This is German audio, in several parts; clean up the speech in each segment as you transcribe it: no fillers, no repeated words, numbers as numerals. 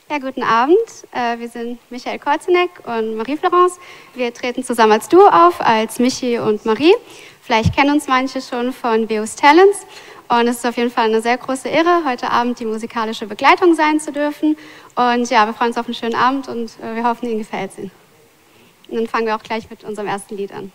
Ja, guten Abend. Wir sind Michael Korzenek und Marie-Florence. Wir treten zusammen als Duo auf, als Michi und Marie. Vielleicht kennen uns manche schon von WU's Talents. Und es ist auf jeden Fall eine sehr große Ehre, heute Abend die musikalische Begleitung sein zu dürfen. Und ja, wir freuen uns auf einen schönen Abend und wir hoffen, Ihnen gefällt es. Und dann fangen wir auch gleich mit unserem ersten Lied an.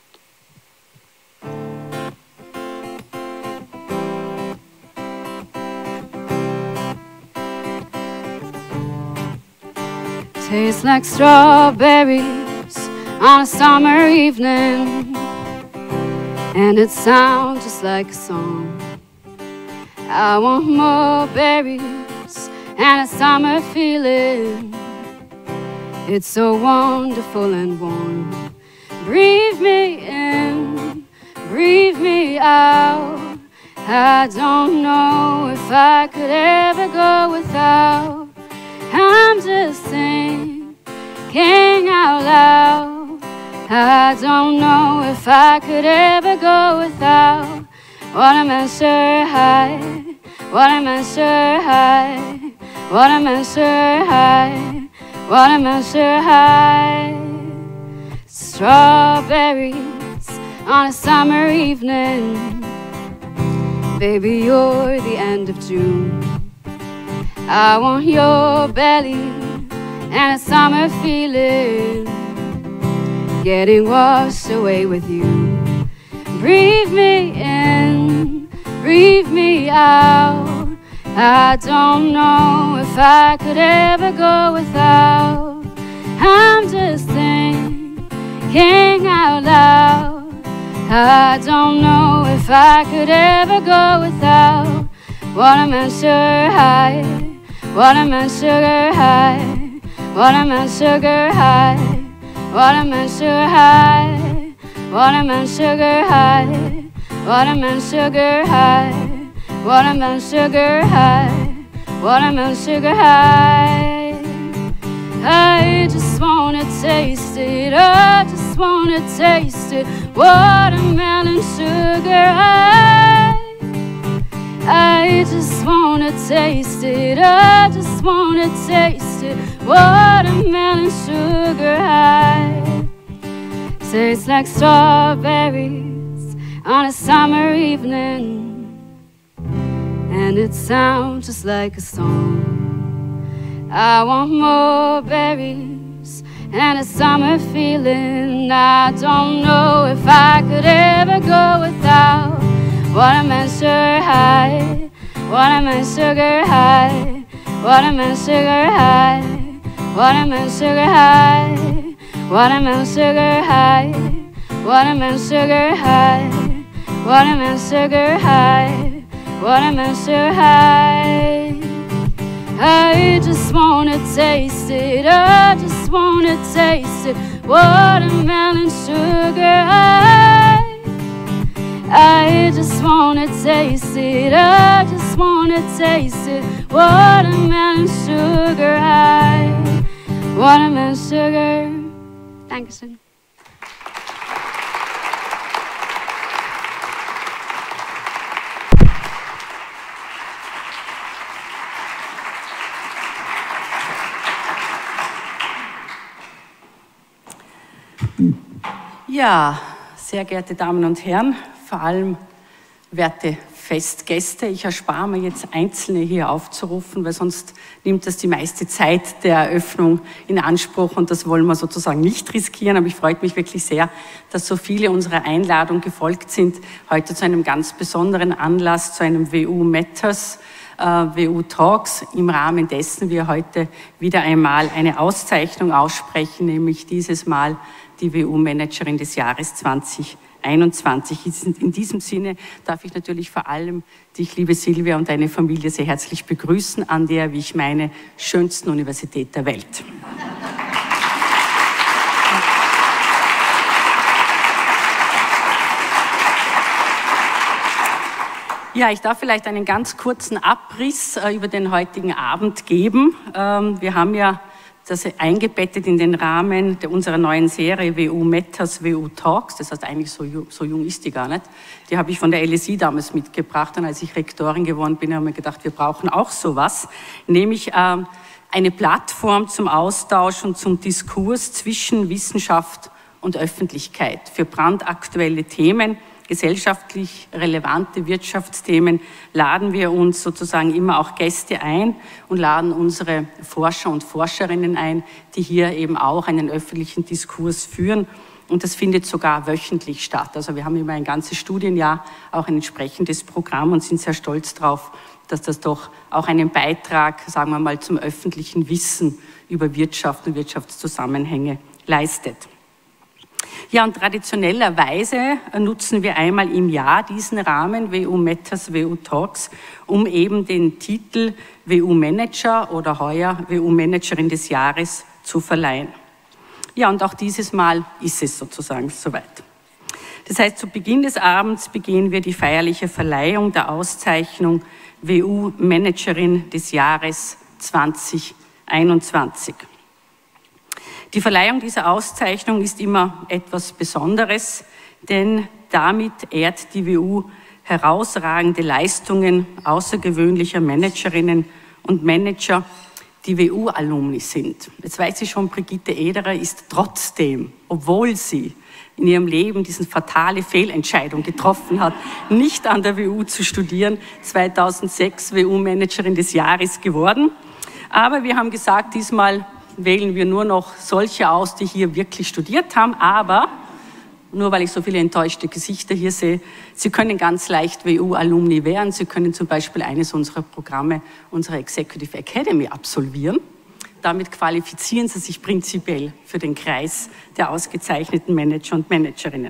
Tastes like strawberries on a summer evening, and it sounds just like a song. I want more berries and a summer feeling. It's so wonderful and warm. Breathe me in, breathe me out. I don't know if I could ever go without. I'm just thinking out loud. I don't know if I could ever go without watermelon high, watermelon high, watermelon high, watermelon high. Strawberries on a summer evening. Baby, you're the end of June. I want your belly and a summer feeling, getting washed away with you. Breathe me in, breathe me out. I don't know if I could ever go without. I'm just thinking out loud. I don't know if I could ever go without watermelon high, watermelon high, watermelon high, watermelon high, watermelon high, watermelon high, watermelon high, watermelon high. I just wanna taste it, I just wanna taste it, watermelon sugar high. I just wanna taste it, I just wanna taste it, watermelon sugar high. Tastes like strawberries on a summer evening, and it sounds just like a song. I want more berries and a summer feeling. I don't know if I could ever go without watermelon high, watermelon high, watermelon high, watermelon high, watermelon high, watermelon high, watermelon high, watermelon high. I just wanna taste it, I just wanna taste it, watermelon sugar high. I just wanna taste it, I just wanna taste it, watermelon sugar high, watermelon sugar. Dankeschön. Ja, sehr geehrte Damen und Herren, vor allem werte Festgäste, ich erspare mir jetzt Einzelne hier aufzurufen, weil sonst nimmt das die meiste Zeit der Eröffnung in Anspruch und das wollen wir sozusagen nicht riskieren. Aber ich freue mich wirklich sehr, dass so viele unserer Einladung gefolgt sind, heute zu einem ganz besonderen Anlass, zu einem WU Matters, WU Talks, im Rahmen dessen wir heute wieder einmal eine Auszeichnung aussprechen, nämlich dieses Mal die WU-Managerin des Jahres 2021. In diesem Sinne darf ich natürlich vor allem dich, liebe Silvia, und deine Familie sehr herzlich begrüßen an der, wie ich meine, schönsten Universität der Welt. Ja, ich darf vielleicht einen ganz kurzen Abriss über den heutigen Abend geben. Wir haben ja das eingebettet in den Rahmen unserer neuen Serie WU Matters, WU Talks. Das heißt, eigentlich so jung ist die gar nicht. Die habe ich von der LSI damals mitgebracht. Und als ich Rektorin geworden bin, habe ich mir gedacht, wir brauchen auch sowas. Nämlich eine Plattform zum Austausch und zum Diskurs zwischen Wissenschaft und Öffentlichkeit für brandaktuelle Themen, gesellschaftlich relevante Wirtschaftsthemen, laden wir uns sozusagen immer auch Gäste ein und laden unsere Forscher und Forscherinnen ein, die hier eben auch einen öffentlichen Diskurs führen. Und das findet sogar wöchentlich statt. Also wir haben immer ein ganzes Studienjahr auch ein entsprechendes Programm und sind sehr stolz darauf, dass das doch auch einen Beitrag, sagen wir mal, zum öffentlichen Wissen über Wirtschaft und Wirtschaftszusammenhänge leistet. Ja, und traditionellerweise nutzen wir einmal im Jahr diesen Rahmen WU Matters, WU Talks, um eben den Titel WU Manager oder heuer WU Managerin des Jahres zu verleihen. Ja, und auch dieses Mal ist es sozusagen soweit. Das heißt, zu Beginn des Abends begehen wir die feierliche Verleihung der Auszeichnung WU Managerin des Jahres 2021. Die Verleihung dieser Auszeichnung ist immer etwas Besonderes, denn damit ehrt die WU herausragende Leistungen außergewöhnlicher Managerinnen und Manager, die WU-Alumni sind. Jetzt weiß ich schon, Brigitte Ederer ist trotzdem, obwohl sie in ihrem Leben diese fatale Fehlentscheidung getroffen hat, nicht an der WU zu studieren, 2006 WU-Managerin des Jahres geworden. Aber wir haben gesagt, diesmal wählen wir nur noch solche aus, die hier wirklich studiert haben. Aber, nur weil ich so viele enttäuschte Gesichter hier sehe, Sie können ganz leicht WU-Alumni werden. Sie können zum Beispiel eines unserer Programme, unserer Executive Academy, absolvieren. Damit qualifizieren Sie sich prinzipiell für den Kreis der ausgezeichneten Manager und Managerinnen.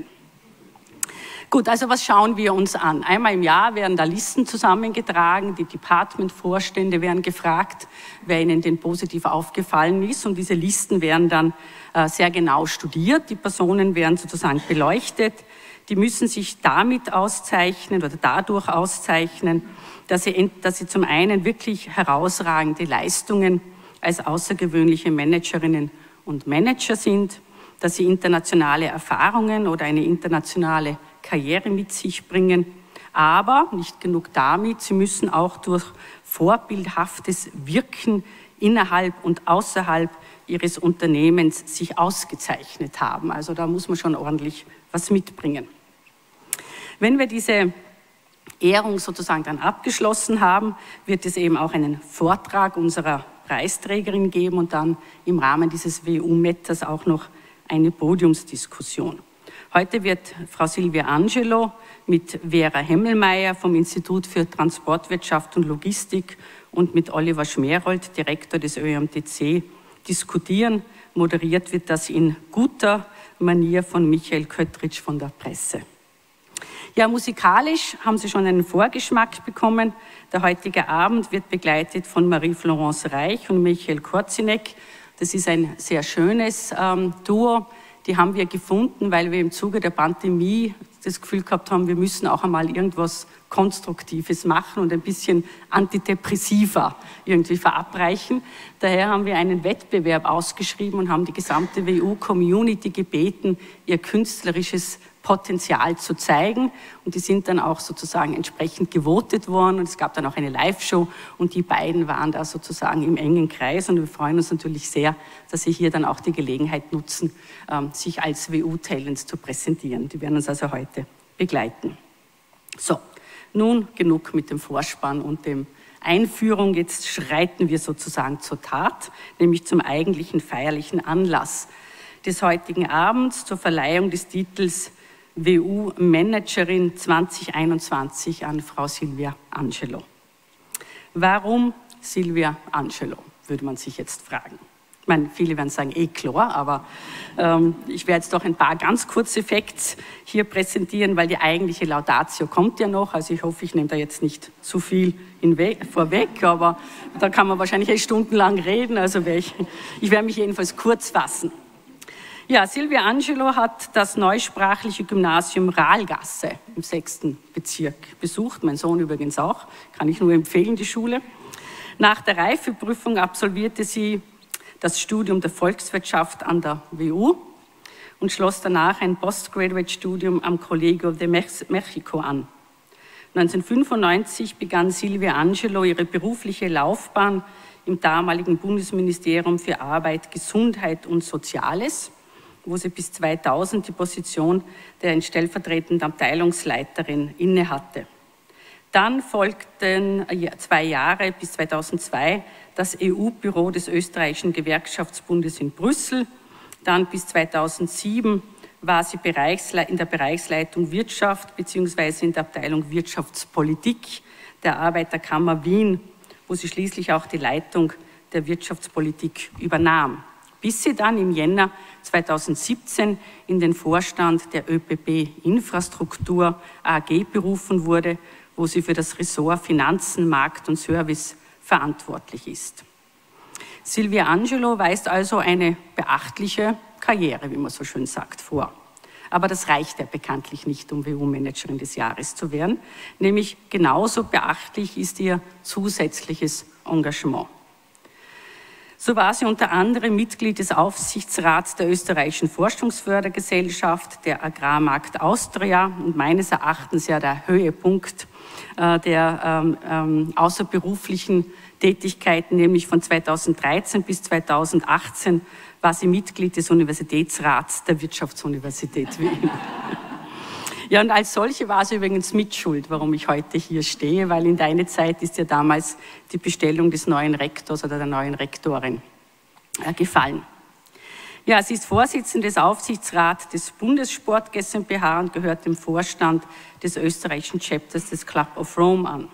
Gut, also was schauen wir uns an? Einmal im Jahr werden da Listen zusammengetragen, die Departmentvorstände werden gefragt, wer ihnen denn positiv aufgefallen ist, und diese Listen werden dann sehr genau studiert, die Personen werden sozusagen beleuchtet, die müssen sich damit auszeichnen oder dadurch auszeichnen, dass sie zum einen wirklich herausragende Leistungen als außergewöhnliche Managerinnen und Manager sind, dass sie internationale Erfahrungen oder eine internationale Karriere mit sich bringen, aber nicht genug damit, sie müssen auch durch vorbildhaftes Wirken innerhalb und außerhalb ihres Unternehmens sich ausgezeichnet haben. Also da muss man schon ordentlich was mitbringen. Wenn wir diese Ehrung sozusagen dann abgeschlossen haben, wird es eben auch einen Vortrag unserer Preisträgerin geben und dann im Rahmen dieses WU-Matters auch noch eine Podiumsdiskussion. Heute wird Frau Silvia Angelo mit Vera Hemmelmeier vom Institut für Transportwirtschaft und Logistik und mit Oliver Schmerold, Direktor des ÖMTC, diskutieren. Moderiert wird das in guter Manier von Michael Köttritsch von der Presse. Ja, musikalisch haben Sie schon einen Vorgeschmack bekommen. Der heutige Abend wird begleitet von Marie-Florence Reich und Michael Korzinek. Das ist ein sehr schönes Duo. Die haben wir gefunden, weil wir im Zuge der Pandemie das Gefühl gehabt haben, wir müssen auch einmal irgendwas Konstruktives machen und ein bisschen antidepressiver irgendwie verabreichen. Daher haben wir einen Wettbewerb ausgeschrieben und haben die gesamte WU-Community gebeten, ihr künstlerisches Potenzial zu zeigen, und die sind dann auch sozusagen entsprechend gewotet worden, und es gab dann auch eine Live-Show und die beiden waren da sozusagen im engen Kreis, und wir freuen uns natürlich sehr, dass sie hier dann auch die Gelegenheit nutzen, sich als WU-Talents zu präsentieren. Die werden uns also heute begleiten. So, nun genug mit dem Vorspann und dem Einführung. Jetzt schreiten wir sozusagen zur Tat, nämlich zum eigentlichen feierlichen Anlass des heutigen Abends, zur Verleihung des Titels WU-Managerin 2021 an Frau Silvia Angelo. Warum Silvia Angelo, würde man sich jetzt fragen. Ich meine, viele werden sagen, klar, aber ich werde jetzt doch ein paar ganz kurze Facts hier präsentieren, weil die eigentliche Laudatio kommt ja noch. Also ich hoffe, ich nehme da jetzt nicht zu viel vorweg, aber da kann man wahrscheinlich stundenlang reden. Also ich werde mich jedenfalls kurz fassen. Ja, Silvia Angelo hat das neusprachliche Gymnasium Rahlgasse im 6. Bezirk besucht, mein Sohn übrigens auch, kann ich nur empfehlen, die Schule. Nach der Reifeprüfung absolvierte sie das Studium der Volkswirtschaft an der WU und schloss danach ein Postgraduate-Studium am Colegio de México an. 1995 begann Silvia Angelo ihre berufliche Laufbahn im damaligen Bundesministerium für Arbeit, Gesundheit und Soziales, wo sie bis 2000 die Position der stellvertretenden Abteilungsleiterin innehatte. Dann folgten 2 Jahre bis 2002 das EU-Büro des österreichischen Gewerkschaftsbundes in Brüssel. Dann bis 2007 war sie in der Bereichsleitung Wirtschaft bzw. in der Abteilung Wirtschaftspolitik der Arbeiterkammer Wien, wo sie schließlich auch die Leitung der Wirtschaftspolitik übernahm, bis sie dann im Jänner 2017 in den Vorstand der ÖBB Infrastruktur AG berufen wurde, wo sie für das Ressort Finanzen, Markt und Service verantwortlich ist. Silvia Angelo weist also eine beachtliche Karriere, wie man so schön sagt, vor. Aber das reicht ja bekanntlich nicht, um WU-Managerin des Jahres zu werden. Nämlich genauso beachtlich ist ihr zusätzliches Engagement. So war sie unter anderem Mitglied des Aufsichtsrats der österreichischen Forschungsfördergesellschaft, der Agrarmarkt Austria und meines Erachtens ja der Höhepunkt der außerberuflichen Tätigkeiten, nämlich von 2013 bis 2018 war sie Mitglied des Universitätsrats der Wirtschaftsuniversität Wien. Ja, und als solche war sie übrigens mitschuld, warum ich heute hier stehe, weil in deine Zeit ist ja damals die Bestellung des neuen Rektors oder der neuen Rektorin gefallen. Ja, sie ist Vorsitzende des Aufsichtsrats des Bundessport GmbH und gehört dem Vorstand des österreichischen Chapters des Club of Rome an.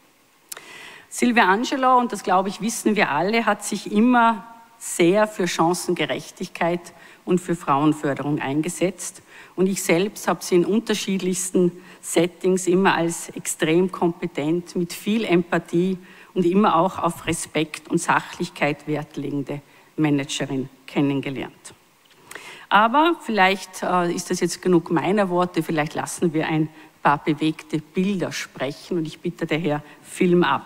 Silvia Angelo, und das glaube ich wissen wir alle, hat sich immer sehr für Chancengerechtigkeit und für Frauenförderung eingesetzt. Und ich selbst habe sie in unterschiedlichsten Settings immer als extrem kompetent, mit viel Empathie und immer auch auf Respekt und Sachlichkeit Wert legende Managerin kennengelernt. Aber vielleicht ist das jetzt genug meiner Worte, vielleicht lassen wir ein paar bewegte Bilder sprechen und ich bitte daher, Film ab.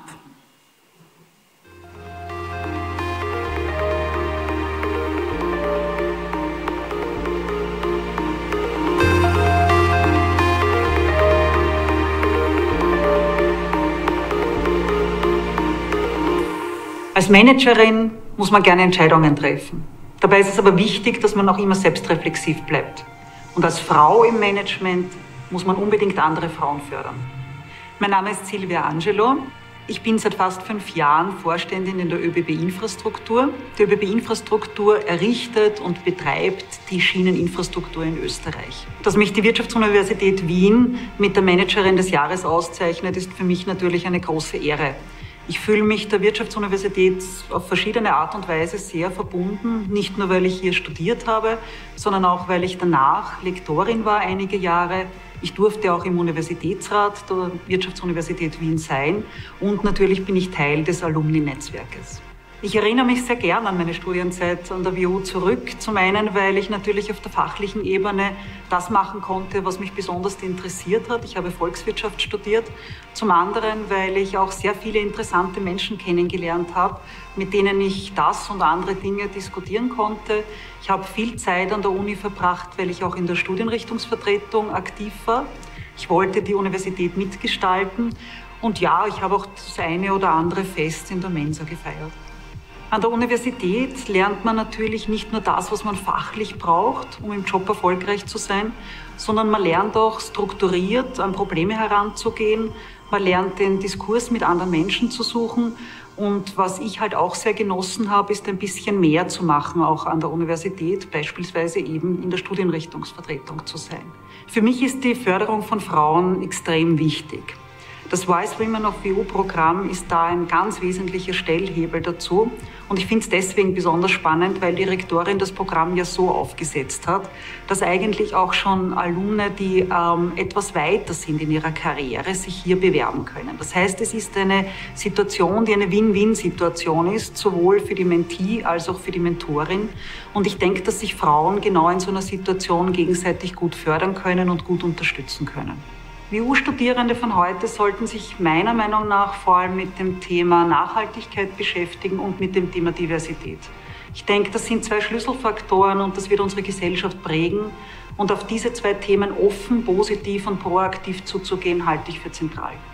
Als Managerin muss man gerne Entscheidungen treffen. Dabei ist es aber wichtig, dass man auch immer selbstreflexiv bleibt. Und als Frau im Management muss man unbedingt andere Frauen fördern. Mein Name ist Silvia Angelo. Ich bin seit fast 5 Jahren Vorständin in der ÖBB Infrastruktur. Die ÖBB Infrastruktur errichtet und betreibt die Schieneninfrastruktur in Österreich. Dass mich die Wirtschaftsuniversität Wien mit der Managerin des Jahres auszeichnet, ist für mich natürlich eine große Ehre. Ich fühle mich der Wirtschaftsuniversität auf verschiedene Art und Weise sehr verbunden, nicht nur, weil ich hier studiert habe, sondern auch, weil ich danach Lektorin war einige Jahre. Ich durfte auch im Universitätsrat der Wirtschaftsuniversität Wien sein und natürlich bin ich Teil des Alumni-Netzwerkes. Ich erinnere mich sehr gern an meine Studienzeit an der WU zurück. Zum einen, weil ich natürlich auf der fachlichen Ebene das machen konnte, was mich besonders interessiert hat. Ich habe Volkswirtschaft studiert. Zum anderen, weil ich auch sehr viele interessante Menschen kennengelernt habe, mit denen ich das und andere Dinge diskutieren konnte. Ich habe viel Zeit an der Uni verbracht, weil ich auch in der Studienrichtungsvertretung aktiv war. Ich wollte die Universität mitgestalten. Und ja, ich habe auch das eine oder andere Fest in der Mensa gefeiert. An der Universität lernt man natürlich nicht nur das, was man fachlich braucht, um im Job erfolgreich zu sein, sondern man lernt auch strukturiert an Probleme heranzugehen. Man lernt den Diskurs mit anderen Menschen zu suchen. Und was ich halt auch sehr genossen habe, ist ein bisschen mehr zu machen, auch an der Universität, beispielsweise eben in der Studienrichtungsvertretung zu sein. Für mich ist die Förderung von Frauen extrem wichtig. Das Wise Women of WU-Programm ist da ein ganz wesentlicher Stellhebel dazu. Und ich finde es deswegen besonders spannend, weil die Rektorin das Programm ja so aufgesetzt hat, dass eigentlich auch schon Alumne, die etwas weiter sind in ihrer Karriere, sich hier bewerben können. Das heißt, es ist eine Situation, die eine Win-Win-Situation ist, sowohl für die Mentee als auch für die Mentorin. Und ich denke, dass sich Frauen genau in so einer Situation gegenseitig gut fördern können und gut unterstützen können. WU-Studierende von heute sollten sich meiner Meinung nach vor allem mit dem Thema Nachhaltigkeit beschäftigen und mit dem Thema Diversität. Ich denke, das sind 2 Schlüsselfaktoren und das wird unsere Gesellschaft prägen. Und auf diese 2 Themen offen, positiv und proaktiv zuzugehen, halte ich für zentral.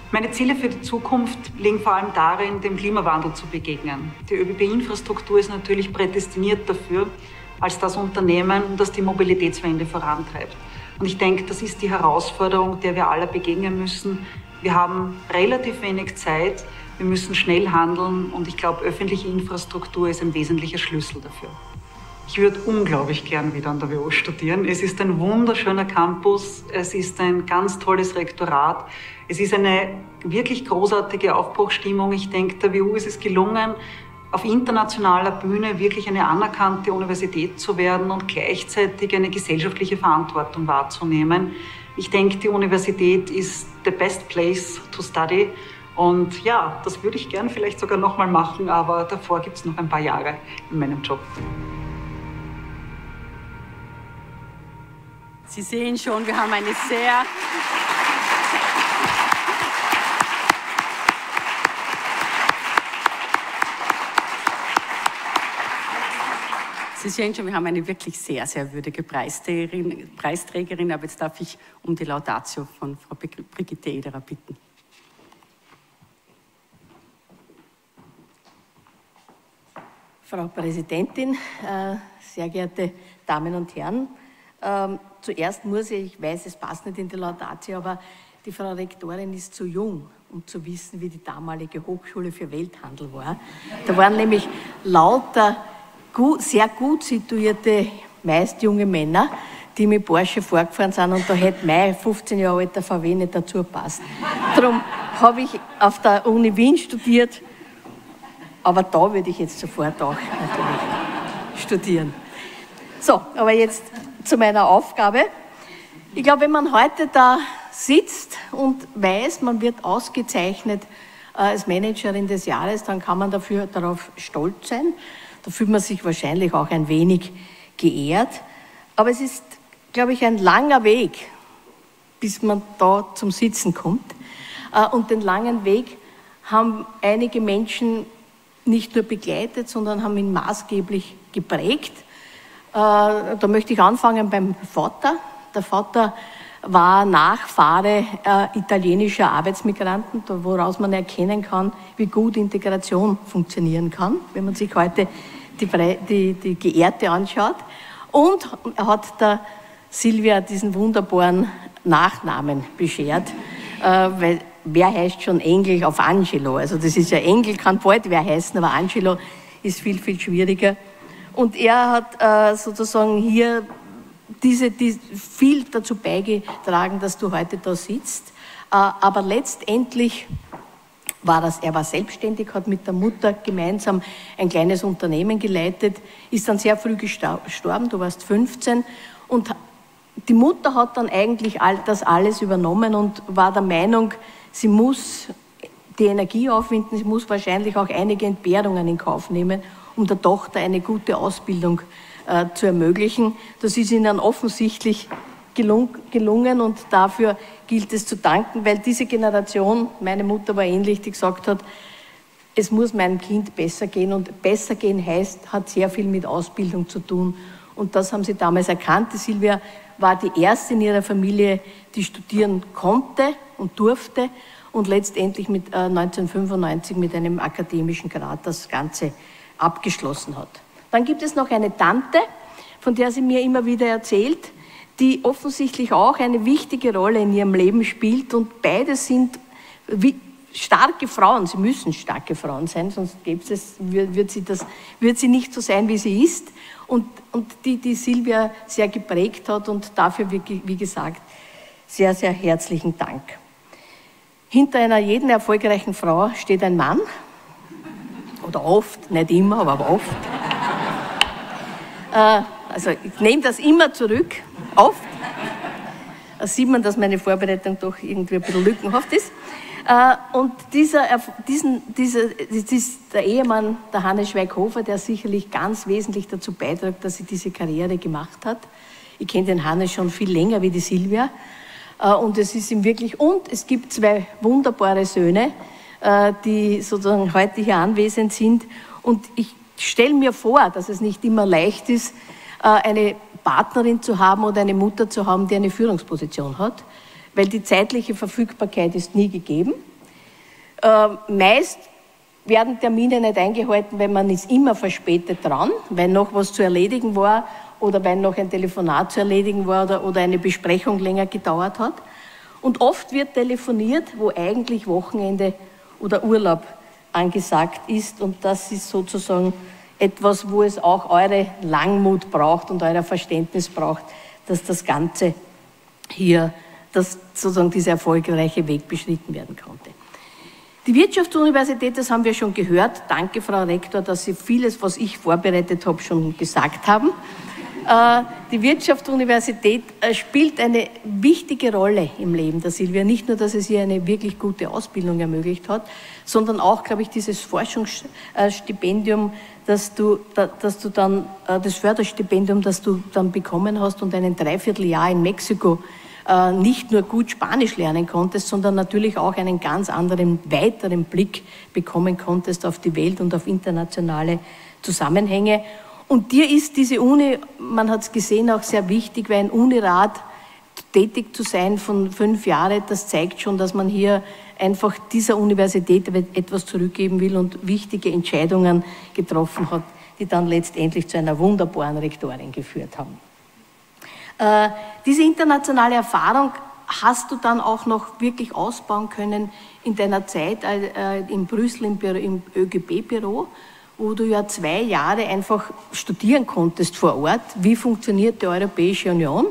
Meine Ziele für die Zukunft liegen vor allem darin, dem Klimawandel zu begegnen. Die ÖBB-Infrastruktur ist natürlich prädestiniert dafür, als das Unternehmen, das die Mobilitätswende vorantreibt. Und ich denke, das ist die Herausforderung, der wir alle begegnen müssen. Wir haben relativ wenig Zeit, wir müssen schnell handeln und ich glaube, öffentliche Infrastruktur ist ein wesentlicher Schlüssel dafür. Ich würde unglaublich gern wieder an der WU studieren. Es ist ein wunderschöner Campus, es ist ein ganz tolles Rektorat, es ist eine wirklich großartige Aufbruchsstimmung. Ich denke, der WU ist es gelungen, auf internationaler Bühne wirklich eine anerkannte Universität zu werden und gleichzeitig eine gesellschaftliche Verantwortung wahrzunehmen. Ich denke, die Universität ist the best place to study. Und ja, das würde ich gern vielleicht sogar nochmal machen, aber davor gibt es noch ein paar Jahre in meinem Job. Sie sehen schon, wir haben eine sehr... Sie sehen schon, wir haben eine wirklich sehr, sehr würdige Preisträgerin, aber jetzt darf ich um die Laudatio von Frau Brigitte Ederer bitten. Frau Präsidentin, sehr geehrte Damen und Herren, zuerst muss ich weiß, es passt nicht in die Laudatio, aber die Frau Rektorin ist zu jung, um zu wissen, wie die damalige Hochschule für Welthandel war. Da waren nämlich lauter sehr gut situierte, meist junge Männer, die mit Porsche vorgefahren sind und da hätte mein 15 Jahre alter VW nicht dazu gepasst. Darum habe ich auf der Uni Wien studiert, aber da würde ich jetzt sofort auch natürlich studieren. So, aber jetzt zu meiner Aufgabe. Ich glaube, wenn man heute da sitzt und weiß, man wird ausgezeichnet als Managerin des Jahres, dann kann man darauf stolz sein. Da fühlt man sich wahrscheinlich auch ein wenig geehrt. Aber es ist, glaube ich, ein langer Weg, bis man da zum Sitzen kommt. Und den langen Weg haben einige Menschen nicht nur begleitet, sondern haben ihn maßgeblich geprägt. Da möchte ich anfangen beim Vater. Der Vater war Nachfahre italienischer Arbeitsmigranten, woraus man erkennen kann, wie gut Integration funktionieren kann, wenn man sich heute die Geehrte anschaut. Und er hat der Silvia diesen wunderbaren Nachnamen beschert, weil wer heißt schon Engel auf Angelo? Also das ist ja Engel, kann bald wer heißen, aber Angelo ist viel, viel schwieriger. Und er hat sozusagen hier viel dazu beigetragen, dass du heute da sitzt. Aber letztendlich er war selbstständig, hat mit der Mutter gemeinsam ein kleines Unternehmen geleitet, ist dann sehr früh gestorben, du warst 15. Und die Mutter hat dann eigentlich das alles übernommen und war der Meinung, sie muss die Energie aufwenden, sie muss wahrscheinlich auch einige Entbehrungen in Kauf nehmen, um der Tochter eine gute Ausbildung zu ermöglichen. Das ist ihnen dann offensichtlich gelungen und dafür gilt es zu danken, weil diese Generation, meine Mutter war ähnlich, die gesagt hat, es muss meinem Kind besser gehen und besser gehen hat sehr viel mit Ausbildung zu tun und das haben sie damals erkannt. Die Silvia war die erste in ihrer Familie, die studieren konnte und durfte und letztendlich mit 1995 mit einem akademischen Grad das Ganze abgeschlossen hat. Dann gibt es noch eine Tante, von der sie mir immer wieder erzählt, die offensichtlich auch eine wichtige Rolle in ihrem Leben spielt und beide sind starke Frauen. Sie müssen starke Frauen sein, sonst wird sie nicht so sein, wie sie ist und die Silvia sehr geprägt hat und dafür, wie gesagt, sehr, sehr herzlichen Dank. Hinter einer jeden erfolgreichen Frau steht ein Mann, oder oft, nicht immer, aber oft. Also ich nehme das immer zurück, oft. Da sieht man, dass meine Vorbereitung doch irgendwie ein bisschen lückenhaft ist. Und das ist der Ehemann, der Hannes Schweighofer, der sicherlich ganz wesentlich dazu beiträgt, dass sie diese Karriere gemacht hat. Ich kenne den Hannes schon viel länger wie die Silvia. Und es ist ihm wirklich, und es gibt zwei wunderbare Söhne, die sozusagen heute hier anwesend sind. Und ich stelle mir vor, dass es nicht immer leicht ist, eine Partnerin zu haben oder eine Mutter zu haben, die eine Führungsposition hat, weil die zeitliche Verfügbarkeit ist nie gegeben. Meist werden Termine nicht eingehalten, weil man ist immer verspätet dran, weil noch was zu erledigen war oder weil noch ein Telefonat zu erledigen war oder eine Besprechung länger gedauert hat. Und oft wird telefoniert, wo eigentlich Wochenende oder Urlaub angesagt ist. Und das ist sozusagen etwas, wo es auch eure Langmut braucht und euer Verständnis braucht, dass das Ganze hier, dass sozusagen dieser erfolgreiche Weg beschritten werden konnte. Die Wirtschaftsuniversität, das haben wir schon gehört. Danke, Frau Rektor, dass Sie vieles, was ich vorbereitet habe, schon gesagt haben. Die Wirtschaftsuniversität spielt eine wichtige Rolle im Leben der Silvia. Nicht nur, dass es ihr eine wirklich gute Ausbildung ermöglicht hat, sondern auch, glaube ich, dieses Forschungsstipendium, das Förderstipendium, das du dann bekommen hast und ein Dreivierteljahr in Mexiko nicht nur gut Spanisch lernen konntest, sondern natürlich auch einen ganz anderen, weiteren Blick bekommen konntest auf die Welt und auf internationale Zusammenhänge. Und dir ist diese Uni, man hat es gesehen, auch sehr wichtig, weil ein Unirat tätig zu sein von 5 Jahren, das zeigt schon, dass man hier einfach dieser Universität etwas zurückgeben will und wichtige Entscheidungen getroffen hat, die dann letztendlich zu einer wunderbaren Rektorin geführt haben. Diese internationale Erfahrung hast du dann auch noch wirklich ausbauen können in deiner Zeit in Brüssel im ÖGB-Büro, wo du ja 2 Jahre einfach studieren konntest vor Ort. Wie funktioniert die Europäische Union?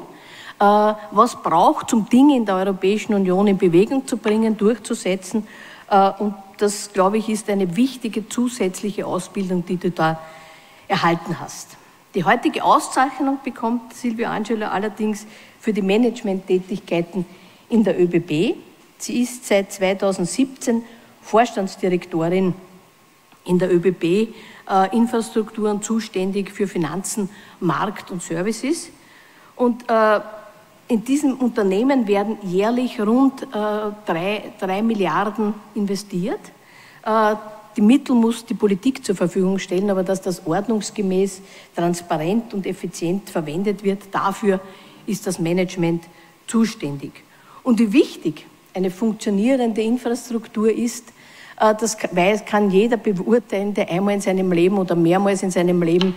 Was braucht es, um Dinge in der Europäischen Union in Bewegung zu bringen, durchzusetzen? Und das, glaube ich, ist eine wichtige zusätzliche Ausbildung, die du da erhalten hast. Die heutige Auszeichnung bekommt Silvia Angelo allerdings für die Managementtätigkeiten in der ÖBB. Sie ist seit 2017 Vorstandsdirektorin in der ÖBB, Infrastrukturen zuständig für Finanzen, Markt und Services. Und in diesem Unternehmen werden jährlich rund 3 Milliarden investiert. Die Mittel muss die Politik zur Verfügung stellen, aber dass das ordnungsgemäß, transparent und effizient verwendet wird, dafür ist das Management zuständig. Und wie wichtig eine funktionierende Infrastruktur ist, das kann jeder beurteilen, der einmal in seinem Leben oder mehrmals in seinem Leben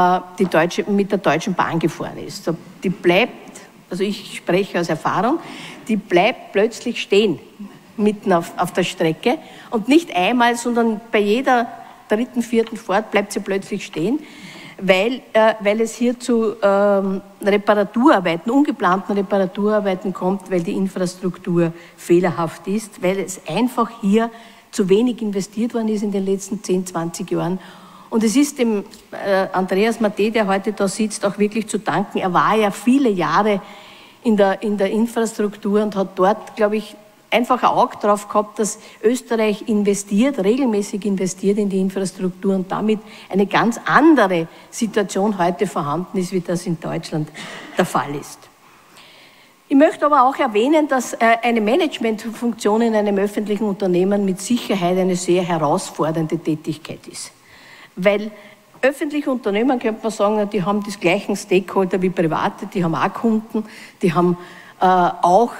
mit der Deutschen Bahn gefahren ist. Die bleibt, also ich spreche aus Erfahrung, die bleibt plötzlich stehen mitten auf der Strecke und nicht einmal, sondern bei jeder 3., 4. Fahrt bleibt sie plötzlich stehen, weil es hier zu Reparaturarbeiten, ungeplanten Reparaturarbeiten kommt, weil die Infrastruktur fehlerhaft ist, weil es einfach hier zu wenig investiert worden ist in den letzten 10, 20 Jahren. Und es ist dem Andreas Matte, der heute da sitzt, auch wirklich zu danken. Er war ja viele Jahre in der Infrastruktur und hat dort, glaube ich, einfach ein Auge drauf gehabt, dass Österreich regelmäßig investiert in die Infrastruktur und damit eine ganz andere Situation heute vorhanden ist, wie das in Deutschland der Fall ist. Ich möchte aber auch erwähnen, dass eine Managementfunktion in einem öffentlichen Unternehmen mit Sicherheit eine sehr herausfordernde Tätigkeit ist. Weil öffentliche Unternehmen, könnte man sagen, die haben die gleichen Stakeholder wie private, die haben auch Kunden, die haben auch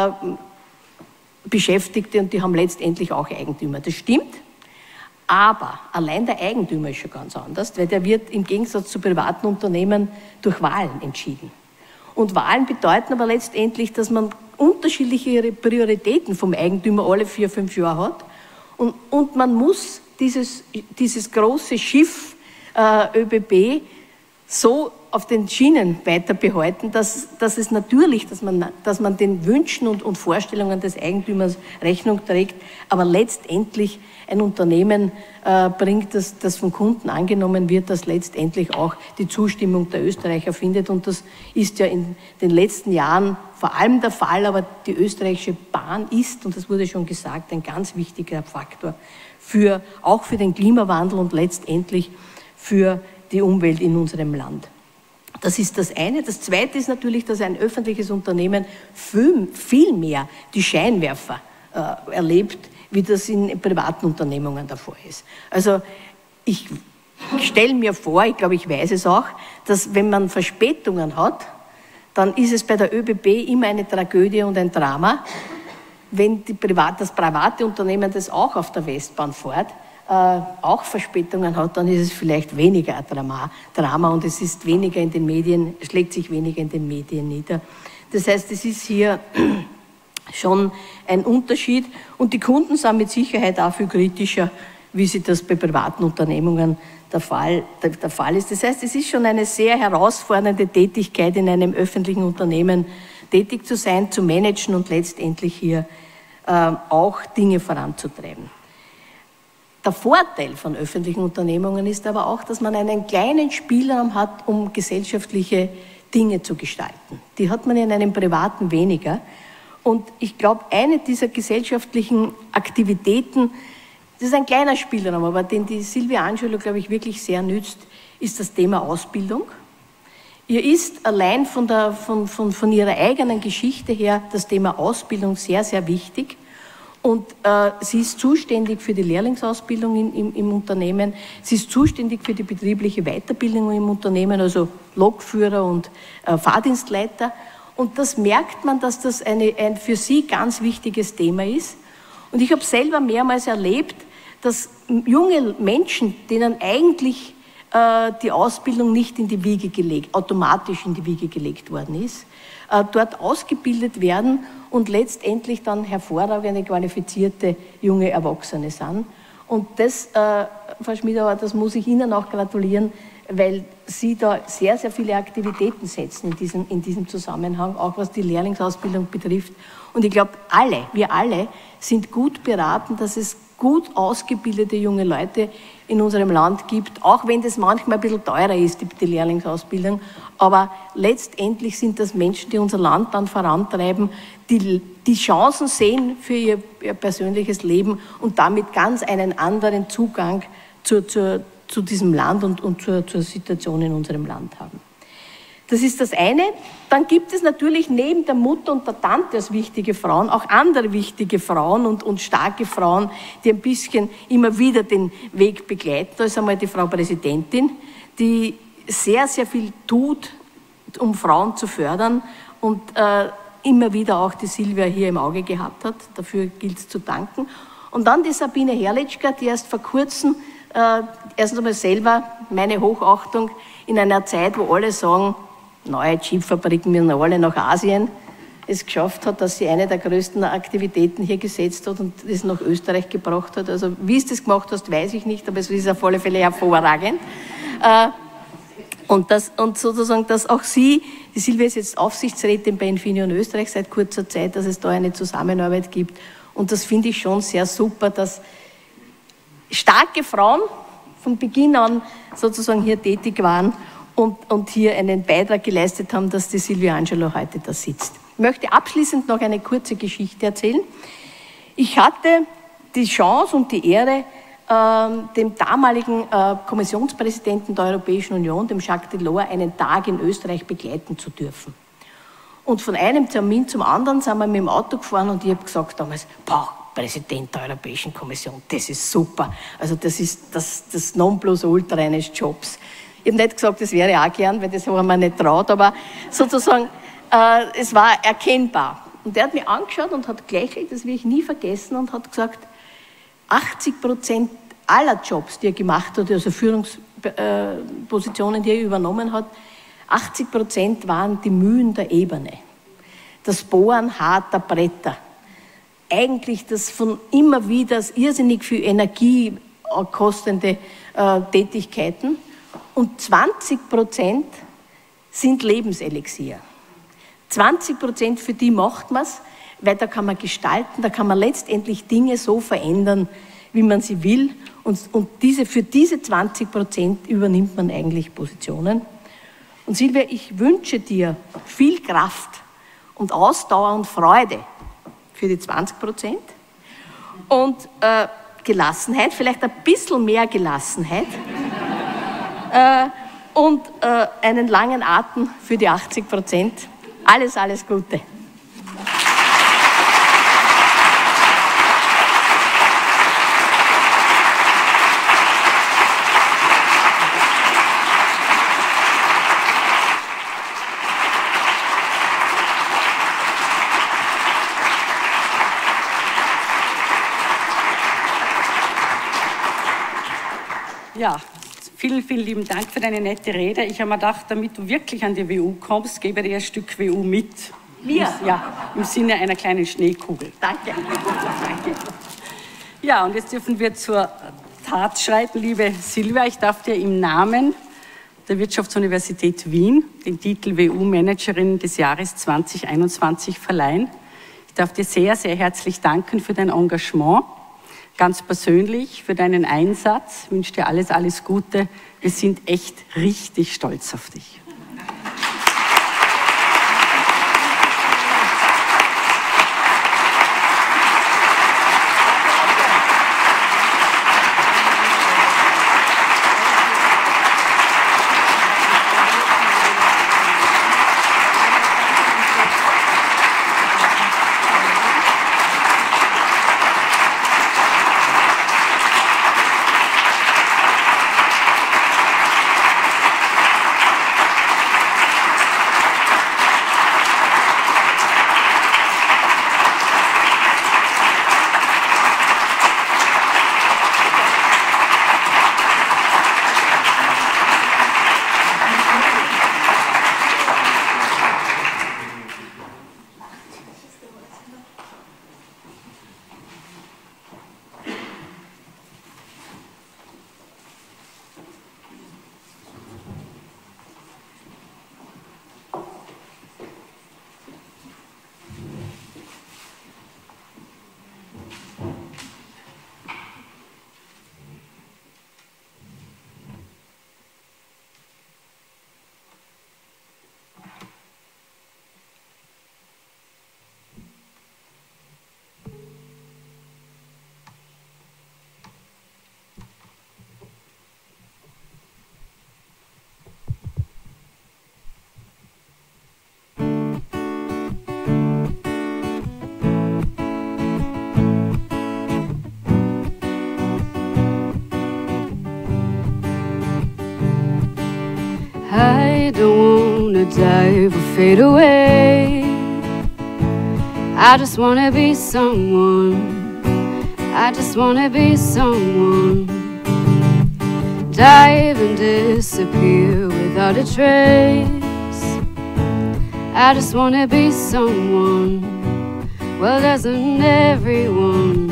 Beschäftigte und die haben letztendlich auch Eigentümer. Das stimmt, aber allein der Eigentümer ist schon ganz anders, weil der wird im Gegensatz zu privaten Unternehmen durch Wahlen entschieden. Und Wahlen bedeuten aber letztendlich, dass man unterschiedliche Prioritäten vom Eigentümer alle 4, 5 Jahre hat. Und man muss dieses große Schiff ÖBB so auf den Schienen weiter behalten, dass es natürlich, dass man den Wünschen und Vorstellungen des Eigentümers Rechnung trägt, aber letztendlich ein Unternehmen bringt, das vom Kunden angenommen wird, das letztendlich auch die Zustimmung der Österreicher findet. Und das ist ja in den letzten Jahren vor allem der Fall, aber die österreichische Bahn ist, und das wurde schon gesagt, ein ganz wichtiger Faktor auch für den Klimawandel und letztendlich für die Umwelt in unserem Land. Das ist das eine. Das zweite ist natürlich, dass ein öffentliches Unternehmen viel mehr die Scheinwerfer erlebt, wie das in privaten Unternehmungen der Fall ist. Also ich stelle mir vor, ich glaube, ich weiß es auch, dass wenn man Verspätungen hat, dann ist es bei der ÖBB immer eine Tragödie und ein Drama, wenn das private Unternehmen, das auch auf der Westbahn fährt, auch Verspätungen hat, dann ist es vielleicht weniger ein Drama und es ist weniger in den Medien, schlägt sich weniger in den Medien nieder. Das heißt, es ist hier schon ein Unterschied und die Kunden sind mit Sicherheit auch viel kritischer, wie sie das bei privaten Unternehmungen der Fall ist. Das heißt, es ist schon eine sehr herausfordernde Tätigkeit, in einem öffentlichen Unternehmen tätig zu sein, zu managen und letztendlich hier auch Dinge voranzutreiben. Der Vorteil von öffentlichen Unternehmungen ist aber auch, dass man einen kleinen Spielraum hat, um gesellschaftliche Dinge zu gestalten. Die hat man in einem privaten weniger. Und ich glaube, eine dieser gesellschaftlichen Aktivitäten, das ist ein kleiner Spielraum, aber den die Silvia Angelo, glaube ich, wirklich sehr nützt, ist das Thema Ausbildung. Ihr ist allein von ihrer eigenen Geschichte her das Thema Ausbildung sehr, sehr wichtig. Und sie ist zuständig für die Lehrlingsausbildung im Unternehmen. Sie ist zuständig für die betriebliche Weiterbildung im Unternehmen, also Lokführer und Fahrdienstleiter. Und das merkt man, dass das ein für sie ganz wichtiges Thema ist. Und ich habe selber mehrmals erlebt, dass junge Menschen, denen eigentlich die Ausbildung nicht automatisch in die Wiege gelegt worden ist, dort ausgebildet werden und letztendlich dann hervorragende, qualifizierte junge Erwachsene sind. Und das, Frau Schmidauer, das muss ich Ihnen auch gratulieren, weil Sie da sehr, sehr viele Aktivitäten setzen in diesem Zusammenhang, auch was die Lehrlingsausbildung betrifft. Und ich glaube, wir alle sind gut beraten, dass es gut ausgebildete junge Leute in unserem Land gibt, auch wenn das manchmal ein bisschen teurer ist, die Lehrlingsausbildung. Aber letztendlich sind das Menschen, die unser Land dann vorantreiben, die Chancen sehen für ihr persönliches Leben und damit ganz einen anderen Zugang zu diesem Land und zur Situation in unserem Land haben. Das ist das eine. Dann gibt es natürlich neben der Mutter und der Tante als wichtige Frauen auch andere wichtige Frauen und starke Frauen, die ein bisschen immer wieder den Weg begleiten. Da ist einmal die Frau Präsidentin, die sehr, sehr viel tut, um Frauen zu fördern und immer wieder auch die Silvia hier im Auge gehabt hat. Dafür gilt es zu danken. Und dann die Sabine Herrlichka, die erst vor kurzem, erstens einmal selber, meine Hochachtung, in einer Zeit, wo alle sagen, neue Chipfabriken müssen alle nach Asien, es geschafft hat, dass sie eine der größten Aktivitäten hier gesetzt hat und das nach Österreich gebracht hat. Also wie es das gemacht hast, weiß ich nicht, aber es ist auf alle Fälle hervorragend. Und sozusagen, dass auch sie, die Silvia ist jetzt Aufsichtsrätin bei Infineon Österreich seit kurzer Zeit, dass es da eine Zusammenarbeit gibt. Und das finde ich schon sehr super, dass starke Frauen von Beginn an sozusagen hier tätig waren und hier einen Beitrag geleistet haben, dass die Silvia Angelo heute da sitzt. Ich möchte abschließend noch eine kurze Geschichte erzählen. Ich hatte die Chance und die Ehre, dem damaligen Kommissionspräsidenten der Europäischen Union, dem Jacques Delors, einen Tag in Österreich begleiten zu dürfen. Und von einem Termin zum anderen sind wir mit dem Auto gefahren und ich habe gesagt damals, Präsident der Europäischen Kommission, das ist super. Also das ist das Nonplusultra eines Jobs. Ich habe nicht gesagt, das wäre ich auch gern, weil das haben wir nicht traut, aber sozusagen, es war erkennbar. Und der hat mich angeschaut und hat gleich, das will ich nie vergessen, und hat gesagt, 80% aller Jobs, die er gemacht hat, also Führungspositionen, die er übernommen hat, 80% waren die Mühen der Ebene. Das Bohren harter Bretter. Eigentlich das von immer wieder irrsinnig viel Energie kostende Tätigkeiten. Und 20% sind Lebenselixier. 20% für die macht man es, weil da kann man gestalten, da kann man letztendlich Dinge so verändern, wie man sie will. Und für diese 20% übernimmt man eigentlich Positionen. Und Silvia, ich wünsche dir viel Kraft und Ausdauer und Freude für die 20% und Gelassenheit, vielleicht ein bisschen mehr Gelassenheit und einen langen Atem für die 80%. Alles, alles Gute. Ja, vielen, vielen lieben Dank für deine nette Rede. Ich habe mir gedacht, damit du wirklich an die WU kommst, gebe ich dir ein Stück WU mit. Mir? Ja, im Sinne einer kleinen Schneekugel. Danke. Danke. Ja, und jetzt dürfen wir zur Tat schreiten. Liebe Silvia, ich darf dir im Namen der Wirtschaftsuniversität Wien den Titel WU-Managerin des Jahres 2021 verleihen. Ich darf dir sehr, sehr herzlich danken für dein Engagement, ganz persönlich für deinen Einsatz. Ich wünsche dir alles, alles Gute. Wir sind echt richtig stolz auf dich. I don't wanna die or fade away. I just wanna be someone. I just wanna be someone. Dive and disappear without a trace. I just wanna be someone. Well, doesn't everyone?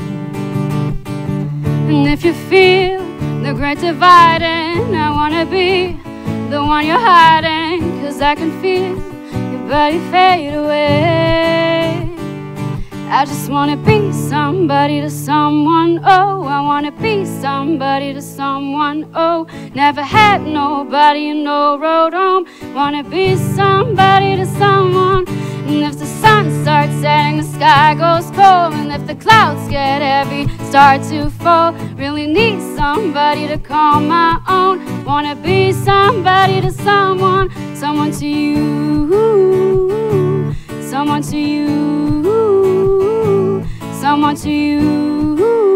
And if you feel the great dividing, I wanna be the one you're hiding, 'cause I can feel your body fade away. I just wanna be somebody to someone, oh, I wanna be somebody to someone, oh. Never had nobody, no road home. Wanna be somebody to someone. And if the sun starts setting, the sky goes cold, and if the clouds get heavy, start to fall, really need somebody to call my own. Wanna be somebody to someone, someone to you, someone to you, someone to you.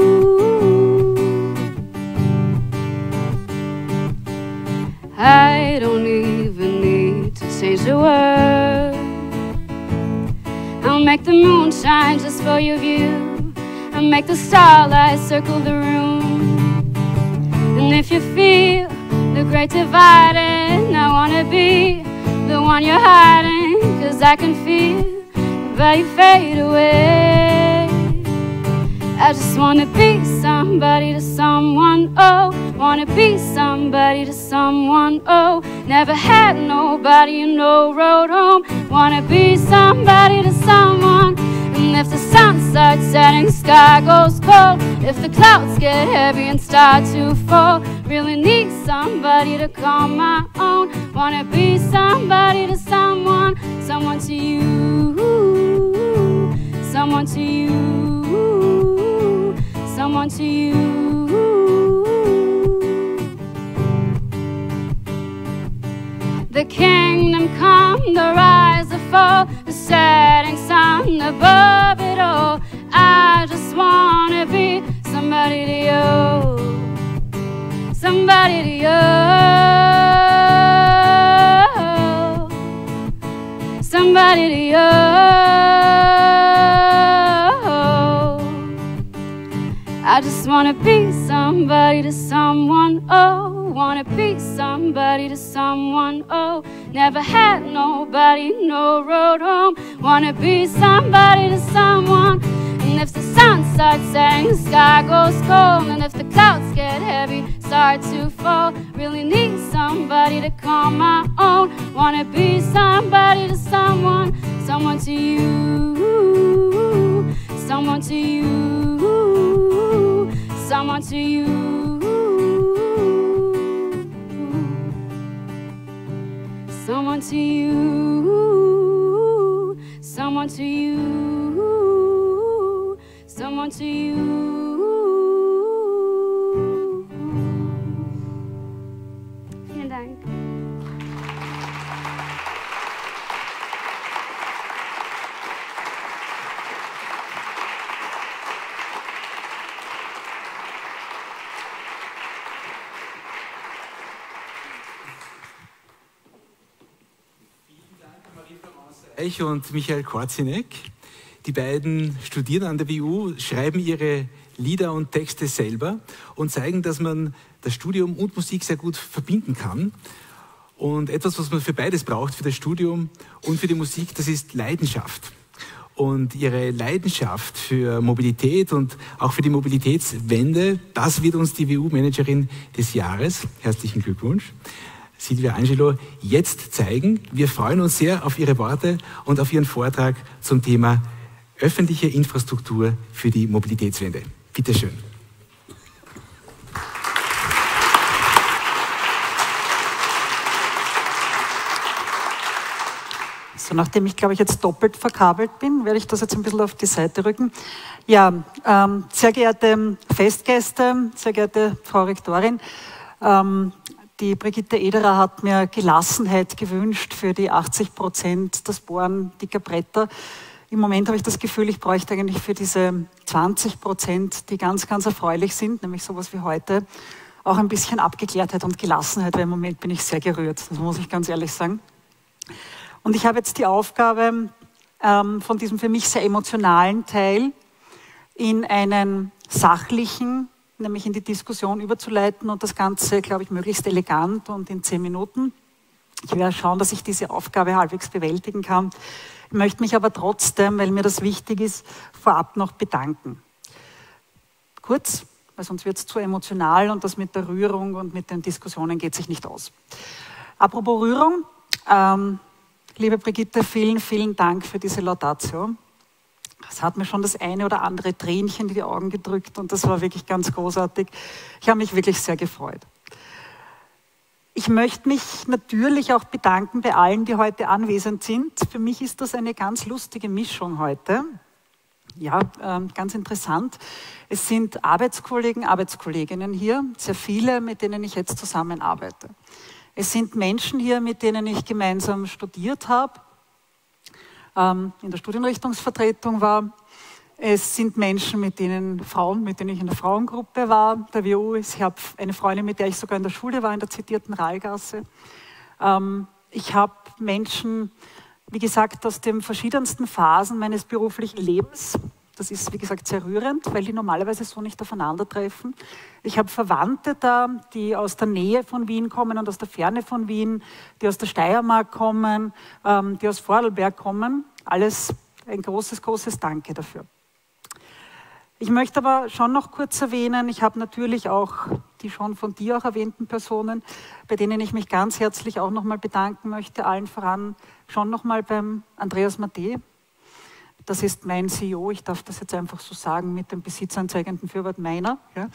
I don't even need to change the world. I'll make the moon shine just for your view. I'll make the starlight circle the room. And if you feel the great dividing, I wanna be the one you're hiding, 'cause I can feel your body fade away. I just wanna be somebody to someone, oh. Wanna be somebody to someone, oh. Never had nobody, no road home. Wanna be somebody to someone. And if the sun starts setting, the sky goes cold, if the clouds get heavy and start to fall, really need somebody to call my own. Wanna be somebody to someone, someone to you, someone to you, someone to you. The kingdom come, the rise, the fall, the setting sun above it all. I just wanna be somebody to you, somebody to you, somebody to you. I just wanna be somebody to someone, oh. Wanna be somebody to someone, oh, never had nobody, no road home. Wanna be somebody to someone. And if the sun starts setting, the sky goes cold, and if the clouds get heavy, start to fall, really need somebody to call my own. Wanna be somebody to someone, someone to you, someone to you, someone to you, someone to you, someone to you, someone to you. Vielen Dank. Ich und Michael Korzinek. Die beiden studieren an der WU, schreiben ihre Lieder und Texte selber und zeigen, dass man das Studium und Musik sehr gut verbinden kann. Und etwas, was man für beides braucht, für das Studium und für die Musik, das ist Leidenschaft. Und ihre Leidenschaft für Mobilität und auch für die Mobilitätswende, das wird uns die WU-Managerin des Jahres, herzlichen Glückwunsch, Silvia Angelo, jetzt zeigen. Wir freuen uns sehr auf Ihre Worte und auf Ihren Vortrag zum Thema öffentliche Infrastruktur für die Mobilitätswende. Bitte schön. So, nachdem ich, glaube ich, jetzt doppelt verkabelt bin, werde ich das jetzt ein bisschen auf die Seite rücken. Ja, sehr geehrte Festgäste, sehr geehrte Frau Rektorin, die Brigitte Ederer hat mir Gelassenheit gewünscht für die 80%, das Bohren dicker Bretter. Im Moment habe ich das Gefühl, ich bräuchte eigentlich für diese 20%, die ganz, ganz erfreulich sind, nämlich sowas wie heute, auch ein bisschen Abgeklärtheit und Gelassenheit, weil im Moment bin ich sehr gerührt, das muss ich ganz ehrlich sagen. Und ich habe jetzt die Aufgabe, von diesem für mich sehr emotionalen Teil in einen sachlichen, nämlich in die Diskussion überzuleiten und das Ganze, glaube ich, möglichst elegant und in 10 Minuten. Ich werde schauen, dass ich diese Aufgabe halbwegs bewältigen kann. Ich möchte mich aber trotzdem, weil mir das wichtig ist, vorab noch bedanken. Kurz, weil sonst wird es zu emotional und das mit der Rührung und mit den Diskussionen geht sich nicht aus. Apropos Rührung, liebe Brigitte, vielen, vielen Dank für diese Laudatio. Es hat mir schon das eine oder andere Tränchen in die Augen gedrückt und das war wirklich ganz großartig. Ich habe mich wirklich sehr gefreut. Ich möchte mich natürlich auch bedanken bei allen, die heute anwesend sind. Für mich ist das eine ganz lustige Mischung heute. Ja, ganz interessant. Es sind Arbeitskollegen, Arbeitskolleginnen hier, sehr viele, mit denen ich jetzt zusammenarbeite. Es sind Menschen hier, mit denen ich gemeinsam studiert habe, in der Studienrichtungsvertretung war. Es sind Menschen, Frauen, mit denen ich in der Frauengruppe war, der WU. Ich habe eine Freundin, mit der ich sogar in der Schule war, in der zitierten Rahlgasse. Ich habe Menschen, wie gesagt, aus den verschiedensten Phasen meines beruflichen Lebens. Das ist, wie gesagt, sehr rührend, weil die normalerweise so nicht aufeinandertreffen. Ich habe Verwandte da, die aus der Nähe von Wien kommen und aus der Ferne von Wien, die aus der Steiermark kommen, die aus Vorarlberg kommen. Alles ein großes, großes Danke dafür. Ich möchte aber schon noch kurz erwähnen, ich habe natürlich auch die schon von dir auch erwähnten Personen, bei denen ich mich ganz herzlich auch nochmal bedanken möchte, allen voran schon nochmal beim Andreas Matte. Das ist mein CEO, ich darf das jetzt einfach so sagen, mit dem besitzanzeigenden Fürwort meiner. Ja.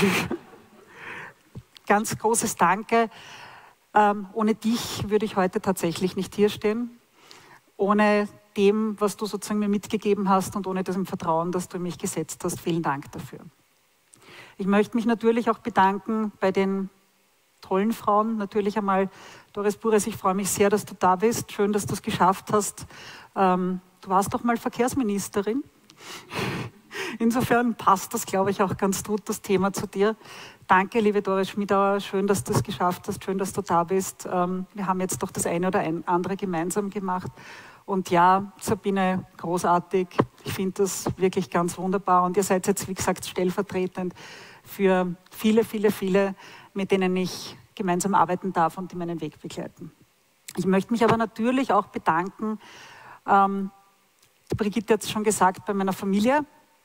Ganz großes Danke. Ohne dich würde ich heute tatsächlich nicht hier stehen. Ohne dem, was du sozusagen mir mitgegeben hast und ohne diesem Vertrauen, das du in mich gesetzt hast. Vielen Dank dafür. Ich möchte mich natürlich auch bedanken bei den tollen Frauen. Natürlich einmal, Doris Bures, ich freue mich sehr, dass du da bist. Schön, dass du es geschafft hast. Du warst doch mal Verkehrsministerin. Insofern passt das, glaube ich, auch ganz gut, das Thema zu dir. Danke, liebe Doris Schmidauer. Schön, dass du es geschafft hast. Schön, dass du da bist. Wir haben jetzt doch das eine oder andere gemeinsam gemacht. Und ja, Sabine, großartig. Ich finde das wirklich ganz wunderbar. Und ihr seid jetzt, wie gesagt, stellvertretend für viele, viele, viele, mit denen ich gemeinsam arbeiten darf und die meinen Weg begleiten. Ich möchte mich aber natürlich auch bedanken, die Brigitte hat es schon gesagt, bei meiner Familie,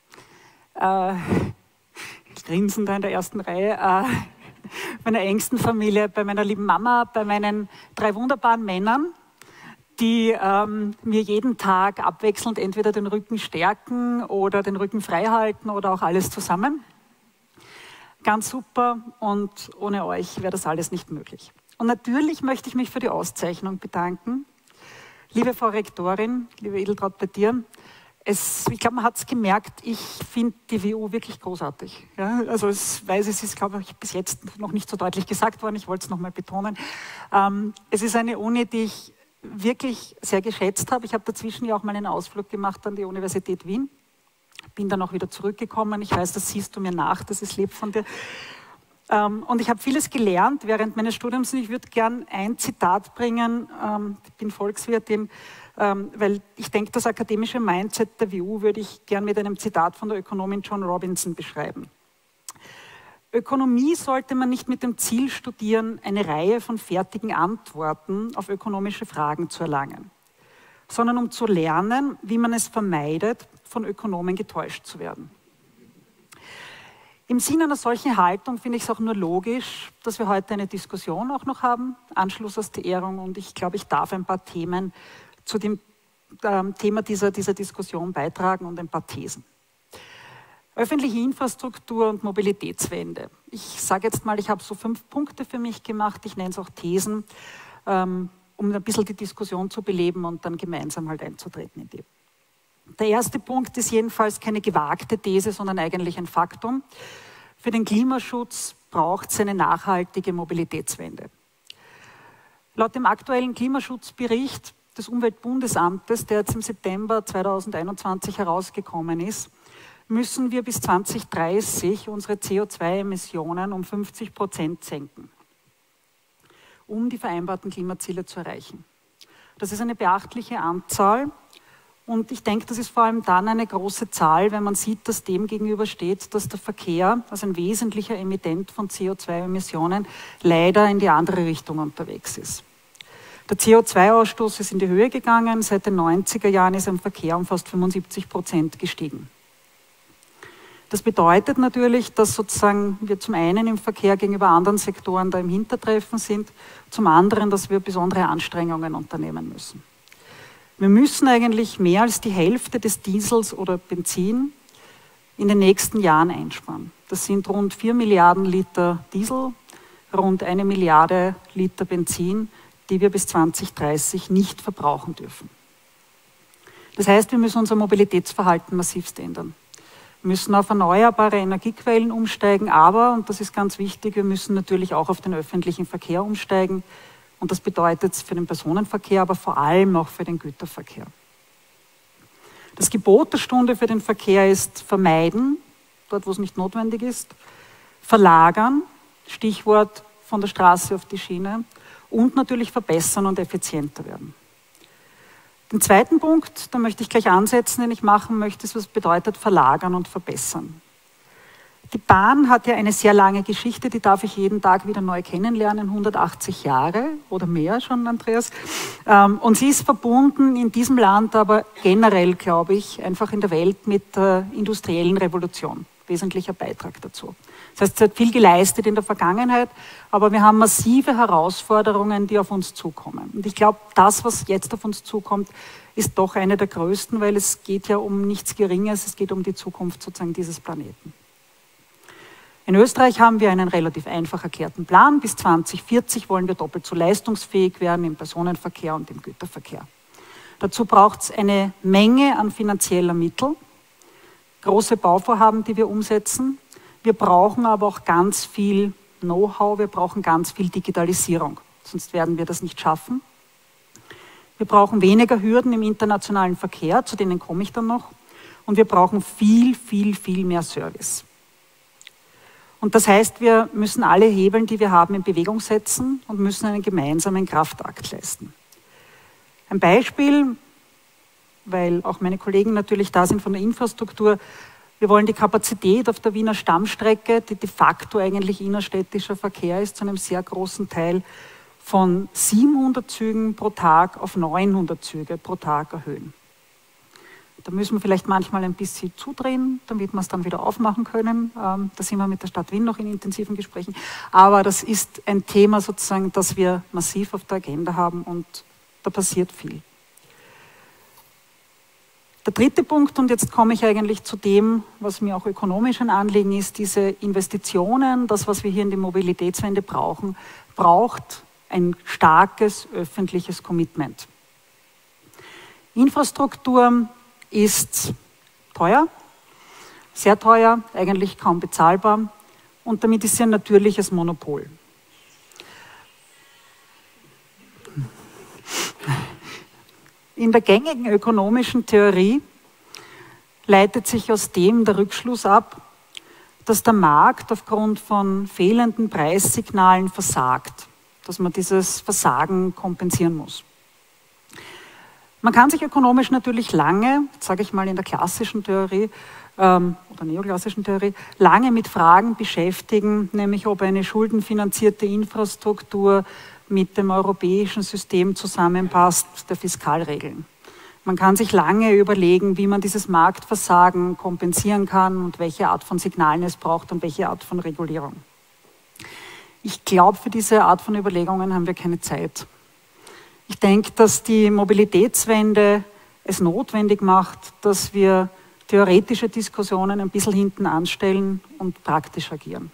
grinsen da in der ersten Reihe, meiner engsten Familie, bei meiner lieben Mama, bei meinen 3 wunderbaren Männern, die mir jeden Tag abwechselnd entweder den Rücken stärken oder den Rücken frei halten oder auch alles zusammen. Ganz super, und ohne euch wäre das alles nicht möglich. Und natürlich möchte ich mich für die Auszeichnung bedanken. Liebe Frau Rektorin, liebe Edeltraud, bei dir, ich glaube, man hat es gemerkt, ich finde die WU wirklich großartig. Ja, also es ist, glaube ich, bis jetzt noch nicht so deutlich gesagt worden, ich wollte es nochmal betonen. Es ist eine Uni, die ich wirklich sehr geschätzt habe. Ich habe dazwischen ja auch mal einen Ausflug gemacht an die Universität Wien, bin dann auch wieder zurückgekommen. Ich weiß, das siehst du mir nach, das ist lieb von dir. Und ich habe vieles gelernt während meines Studiums, und ich würde gern ein Zitat bringen. Ich bin Volkswirtin, weil ich denke, das akademische Mindset der WU würde ich gern mit einem Zitat von der Ökonomin John Robinson beschreiben. Ökonomie sollte man nicht mit dem Ziel studieren, eine Reihe von fertigen Antworten auf ökonomische Fragen zu erlangen, sondern um zu lernen, wie man es vermeidet, von Ökonomen getäuscht zu werden. Im Sinne einer solchen Haltung finde ich es auch nur logisch, dass wir heute eine Diskussion auch noch haben, Anschluss aus der Ehrung, und ich glaube, ich darf ein paar Themen zu dem Thema dieser Diskussion beitragen und ein paar Thesen. Öffentliche Infrastruktur und Mobilitätswende. Ich sage jetzt mal, ich habe so 5 Punkte für mich gemacht, ich nenne es auch Thesen, um ein bisschen die Diskussion zu beleben und dann gemeinsam halt einzutreten in die. Der erste Punkt ist jedenfalls keine gewagte These, sondern eigentlich ein Faktum. Für den Klimaschutz braucht es eine nachhaltige Mobilitätswende. Laut dem aktuellen Klimaschutzbericht des Umweltbundesamtes, der jetzt im September 2021 herausgekommen ist, müssen wir bis 2030 unsere CO2-Emissionen um 50% senken, um die vereinbarten Klimaziele zu erreichen. Das ist eine beachtliche Anzahl. Und ich denke, das ist vor allem dann eine große Zahl, wenn man sieht, dass dem gegenübersteht, dass der Verkehr als ein wesentlicher Emittent von CO2-Emissionen leider in die andere Richtung unterwegs ist. Der CO2-Ausstoß ist in die Höhe gegangen, seit den 90er Jahren ist er im Verkehr um fast 75% gestiegen. Das bedeutet natürlich, dass sozusagen wir zum einen im Verkehr gegenüber anderen Sektoren da im Hintertreffen sind, zum anderen, dass wir besondere Anstrengungen unternehmen müssen. Wir müssen eigentlich mehr als die Hälfte des Diesels oder Benzin in den nächsten Jahren einsparen. Das sind rund 4 Milliarden Liter Diesel, rund 1 Milliarde Liter Benzin, die wir bis 2030 nicht verbrauchen dürfen. Das heißt, wir müssen unser Mobilitätsverhalten massivst ändern. Wir müssen auf erneuerbare Energiequellen umsteigen, aber, und das ist ganz wichtig, wir müssen natürlich auch auf den öffentlichen Verkehr umsteigen. Und das bedeutet für den Personenverkehr, aber vor allem auch für den Güterverkehr. Das Gebot der Stunde für den Verkehr ist vermeiden, dort wo es nicht notwendig ist, verlagern, Stichwort von der Straße auf die Schiene, und natürlich verbessern und effizienter werden. Den zweiten Punkt, da möchte ich gleich ansetzen, den ich machen möchte, ist, was bedeutet verlagern und verbessern. Die Bahn hat ja eine sehr lange Geschichte, die darf ich jeden Tag wieder neu kennenlernen, 180 Jahre oder mehr schon, Andreas. Und sie ist verbunden in diesem Land, aber generell, glaube ich, einfach in der Welt mit der industriellen Revolution. Wesentlicher Beitrag dazu. Das heißt, sie hat viel geleistet in der Vergangenheit, aber wir haben massive Herausforderungen, die auf uns zukommen. Und ich glaube, das, was jetzt auf uns zukommt, ist doch eine der größten, weil es geht ja um nichts Geringes, es geht um die Zukunft sozusagen dieses Planeten. In Österreich haben wir einen relativ einfach erklärten Plan. Bis 2040 wollen wir doppelt so leistungsfähig werden im Personenverkehr und im Güterverkehr. Dazu braucht es eine Menge an finanzieller Mittel, große Bauvorhaben, die wir umsetzen. Wir brauchen aber auch ganz viel Know-how, wir brauchen ganz viel Digitalisierung, sonst werden wir das nicht schaffen. Wir brauchen weniger Hürden im internationalen Verkehr, zu denen komme ich dann noch. Und wir brauchen viel, viel, viel mehr Service. Und das heißt, wir müssen alle Hebeln, die wir haben, in Bewegung setzen und müssen einen gemeinsamen Kraftakt leisten. Ein Beispiel, weil auch meine Kollegen natürlich da sind von der Infrastruktur. Wir wollen die Kapazität auf der Wiener Stammstrecke, die de facto eigentlich innerstädtischer Verkehr ist, zu einem sehr großen Teil von 700 Zügen pro Tag auf 900 Züge pro Tag erhöhen. Da müssen wir vielleicht manchmal ein bisschen zudrehen, damit wir es dann wieder aufmachen können. Da sind wir mit der Stadt Wien noch in intensiven Gesprächen. Aber das ist ein Thema sozusagen, das wir massiv auf der Agenda haben und da passiert viel. Der dritte Punkt, und jetzt komme ich eigentlich zu dem, was mir auch ökonomisch ein Anliegen ist, diese Investitionen, das, was wir hier in die Mobilitätswende brauchen, braucht ein starkes öffentliches Commitment. Infrastruktur ist teuer, sehr teuer, eigentlich kaum bezahlbar und damit ist sie ein natürliches Monopol. In der gängigen ökonomischen Theorie leitet sich aus dem der Rückschluss ab, dass der Markt aufgrund von fehlenden Preissignalen versagt, dass man dieses Versagen kompensieren muss. Man kann sich ökonomisch natürlich lange, sage ich mal in der klassischen Theorie oder neoklassischen Theorie, lange mit Fragen beschäftigen, nämlich ob eine schuldenfinanzierte Infrastruktur mit dem europäischen System zusammenpasst, der Fiskalregeln. Man kann sich lange überlegen, wie man dieses Marktversagen kompensieren kann und welche Art von Signalen es braucht und welche Art von Regulierung. Ich glaube, für diese Art von Überlegungen haben wir keine Zeit. Ich denke, dass die Mobilitätswende es notwendig macht, dass wir theoretische Diskussionen ein bisschen hinten anstellen und praktisch agieren.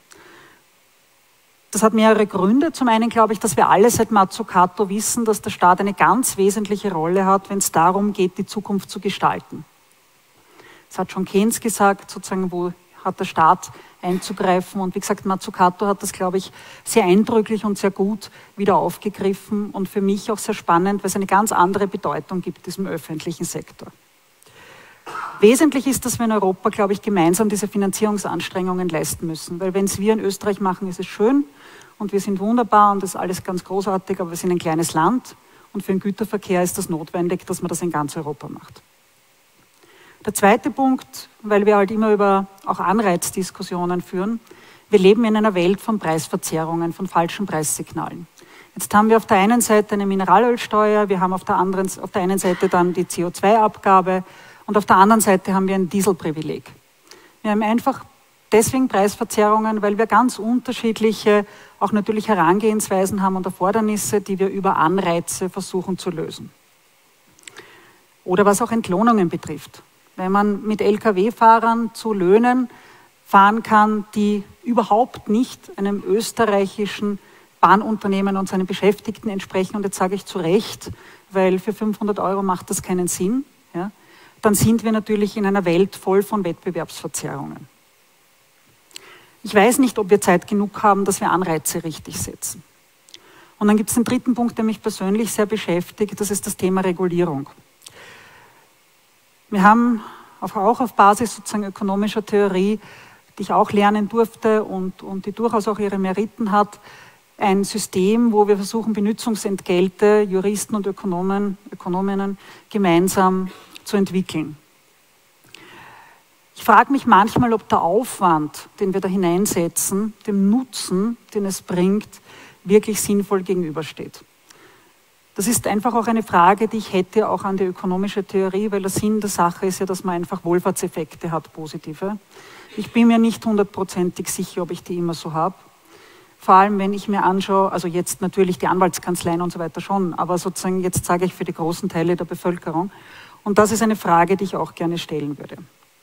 Das hat mehrere Gründe. Zum einen glaube ich, dass wir alle seit Mazzucato wissen, dass der Staat eine ganz wesentliche Rolle hat, wenn es darum geht, die Zukunft zu gestalten. Das hat schon Keynes gesagt, sozusagen, wo hat der Staat einzugreifen. Und wie gesagt, Mazzucato hat das, glaube ich, sehr eindrücklich und sehr gut wieder aufgegriffen und für mich auch sehr spannend, weil es eine ganz andere Bedeutung gibt, diesem öffentlichen Sektor. Wesentlich ist, dass wir in Europa, glaube ich, gemeinsam diese Finanzierungsanstrengungen leisten müssen. Weil wenn es wir in Österreich machen, ist es schön und wir sind wunderbar und das ist alles ganz großartig, aber wir sind ein kleines Land und für den Güterverkehr ist das notwendig, dass man das in ganz Europa macht. Der zweite Punkt, weil wir halt immer über auch Anreizdiskussionen führen, wir leben in einer Welt von Preisverzerrungen, von falschen Preissignalen. Jetzt haben wir auf der einen Seite eine Mineralölsteuer, wir haben auf der einen Seite dann die CO2-Abgabe und auf der anderen Seite haben wir ein Dieselprivileg. Wir haben einfach deswegen Preisverzerrungen, weil wir ganz unterschiedliche, auch natürlich Herangehensweisen haben und Erfordernisse, die wir über Anreize versuchen zu lösen. Oder was auch Entlohnungen betrifft. Wenn man mit Lkw-Fahrern zu Löhnen fahren kann, die überhaupt nicht einem österreichischen Bahnunternehmen und seinen Beschäftigten entsprechen, und jetzt sage ich zu Recht, weil für 500 € macht das keinen Sinn, ja, dann sind wir natürlich in einer Welt voll von Wettbewerbsverzerrungen. Ich weiß nicht, ob wir Zeit genug haben, dass wir Anreize richtig setzen. Und dann gibt es den dritten Punkt, der mich persönlich sehr beschäftigt, das ist das Thema Regulierung. Wir haben auch auf Basis sozusagen ökonomischer Theorie, die ich auch lernen durfte und die durchaus auch ihre Meriten hat, ein System, wo wir versuchen, Benützungsentgelte, Juristen und Ökonominnen gemeinsam zu entwickeln. Ich frage mich manchmal, ob der Aufwand, den wir da hineinsetzen, dem Nutzen, den es bringt, wirklich sinnvoll gegenübersteht. Das ist einfach auch eine Frage, die ich hätte auch an die ökonomische Theorie, weil der Sinn der Sache ist ja, dass man einfach Wohlfahrtseffekte hat, positive. Ich bin mir nicht 100%ig sicher, ob ich die immer so habe. Vor allem, wenn ich mir anschaue, also jetzt natürlich die Anwaltskanzleien und so weiter schon, aber sozusagen jetzt sage ich für die großen Teile der Bevölkerung. Und das ist eine Frage, die ich auch gerne stellen würde.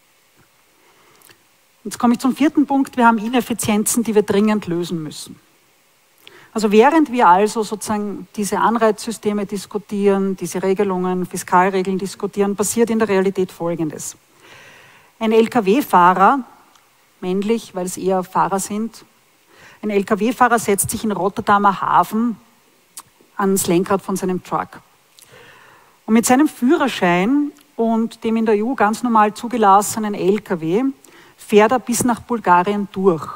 Jetzt komme ich zum vierten Punkt. Wir haben Ineffizienzen, die wir dringend lösen müssen. Also während wir also sozusagen diese Anreizsysteme diskutieren, diese Regelungen, Fiskalregeln diskutieren, passiert in der Realität Folgendes. Ein Lkw-Fahrer, männlich, weil es eher Fahrer sind, ein Lkw-Fahrer setzt sich in Rotterdamer Hafen ans Lenkrad von seinem Truck. Und mit seinem Führerschein und dem in der EU ganz normal zugelassenen Lkw fährt er bis nach Bulgarien durch.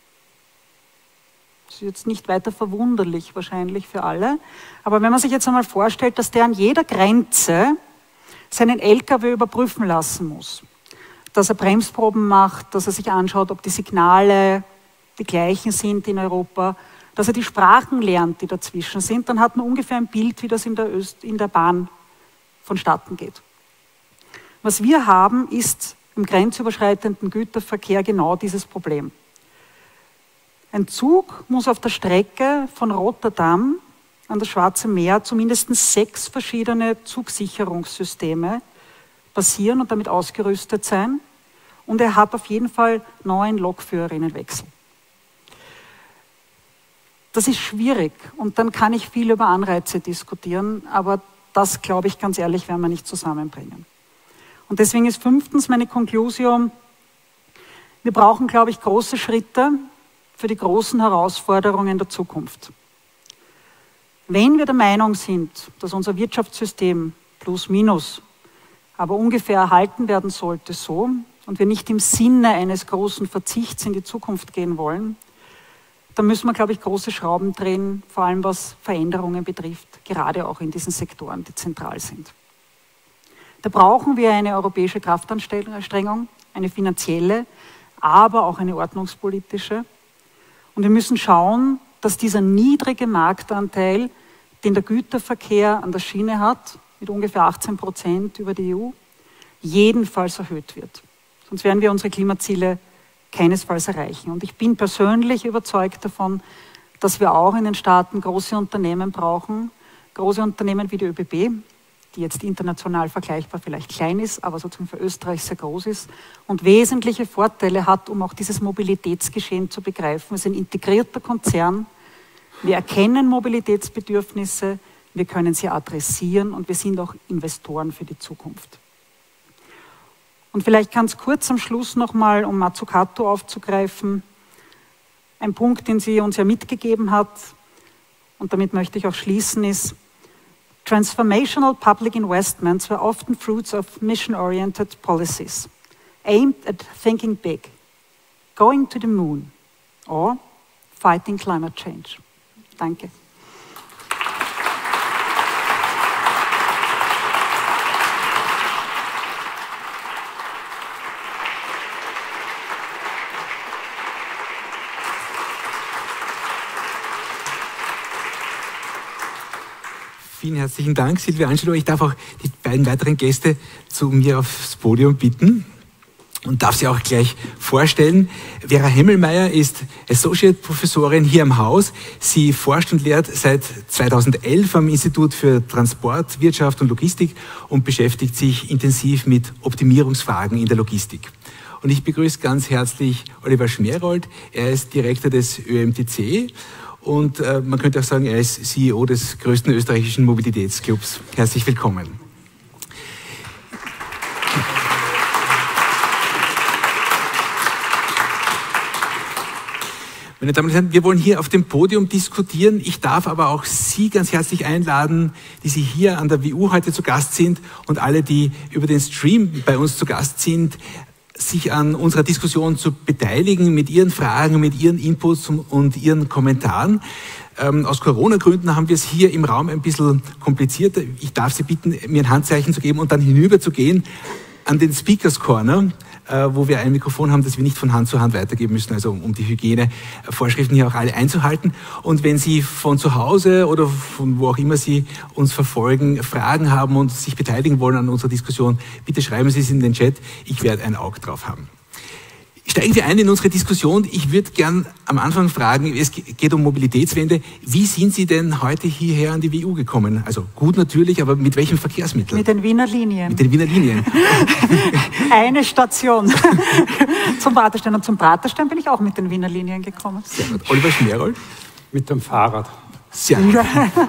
Das ist jetzt nicht weiter verwunderlich wahrscheinlich für alle, aber wenn man sich jetzt einmal vorstellt, dass der an jeder Grenze seinen Lkw überprüfen lassen muss, dass er Bremsproben macht, dass er sich anschaut, ob die Signale die gleichen sind in Europa, dass er die Sprachen lernt, die dazwischen sind, dann hat man ungefähr ein Bild, wie das in der Bahn vonstatten geht. Was wir haben, ist im grenzüberschreitenden Güterverkehr genau dieses Problem. Ein Zug muss auf der Strecke von Rotterdam an das Schwarze Meer zumindest 6 verschiedene Zugsicherungssysteme passieren und damit ausgerüstet sein. Und er hat auf jeden Fall 9 Lokführerinnenwechsel. Das ist schwierig und dann kann ich viel über Anreize diskutieren, aber das, glaube ich, ganz ehrlich, werden wir nicht zusammenbringen. Und deswegen ist 5. meine Konklusion, wir brauchen, glaube ich, große Schritte für die großen Herausforderungen der Zukunft. Wenn wir der Meinung sind, dass unser Wirtschaftssystem plus minus aber ungefähr erhalten werden sollte so und wir nicht im Sinne eines großen Verzichts in die Zukunft gehen wollen, dann müssen wir, glaube ich, große Schrauben drehen, vor allem was Veränderungen betrifft, gerade auch in diesen Sektoren, die zentral sind. Da brauchen wir eine europäische Kraftanstrengung, eine finanzielle, aber auch eine ordnungspolitische. Und wir müssen schauen, dass dieser niedrige Marktanteil, den der Güterverkehr an der Schiene hat, mit ungefähr 18% über die EU, jedenfalls erhöht wird. Sonst werden wir unsere Klimaziele keinesfalls erreichen. Und ich bin persönlich überzeugt davon, dass wir auch in den Staaten große Unternehmen brauchen, große Unternehmen wie die ÖBB, die jetzt international vergleichbar vielleicht klein ist, aber sozusagen für Österreich sehr groß ist und wesentliche Vorteile hat, um auch dieses Mobilitätsgeschehen zu begreifen. Wir sind ein integrierter Konzern, wir erkennen Mobilitätsbedürfnisse, wir können sie adressieren und wir sind auch Investoren für die Zukunft. Und vielleicht ganz kurz am Schluss nochmal, um Mazzucato aufzugreifen, ein Punkt, den sie uns ja mitgegeben hat, und damit möchte ich auch schließen, ist, transformational public investments were often fruits of mission-oriented policies, aimed at thinking big, going to the moon, or fighting climate change. Danke. Vielen herzlichen Dank, Silvia Angelo. Ich darf auch die beiden weiteren Gäste zu mir aufs Podium bitten und darf sie auch gleich vorstellen. Vera Hemmelmeier ist Associate-Professorin hier am Haus. Sie forscht und lehrt seit 2011 am Institut für Transport, Wirtschaft und Logistik und beschäftigt sich intensiv mit Optimierungsfragen in der Logistik. Und ich begrüße ganz herzlich Oliver Schmerold. Er ist Direktor des ÖMTC. Und man könnte auch sagen, er ist CEO des größten österreichischen Mobilitätsclubs. Herzlich willkommen. Meine Damen und Herren, wir wollen hier auf dem Podium diskutieren. Ich darf aber auch Sie ganz herzlich einladen, die Sie hier an der WU heute zu Gast sind und alle, die über den Stream bei uns zu Gast sind, sich an unserer Diskussion zu beteiligen mit Ihren Fragen, mit Ihren Inputs und Ihren Kommentaren. Aus Corona-Gründen haben wir es hier im Raum ein bisschen komplizierter. Ich darf Sie bitten, mir ein Handzeichen zu geben und dann hinüber zu gehen an den Speakers Corner, wo wir ein Mikrofon haben, das wir nicht von Hand zu Hand weitergeben müssen, also um die Hygienevorschriften hier auch alle einzuhalten. Und wenn Sie von zu Hause oder von wo auch immer Sie uns verfolgen, Fragen haben und sich beteiligen wollen an unserer Diskussion, bitte schreiben Sie es in den Chat. Ich werde ein Auge drauf haben. Steigen wir ein in unsere Diskussion. Ich würde gern am Anfang fragen, es geht um Mobilitätswende. Wie sind Sie denn heute hierher an die WU gekommen? Also gut natürlich, aber mit welchem Verkehrsmittel? Mit den Wiener Linien. Mit den Wiener Linien. Eine Station zum Praterstein. Und zum Praterstein bin ich auch mit den Wiener Linien gekommen. Sehr gut. Oliver Schmerold? Mit dem Fahrrad. Sehr gut.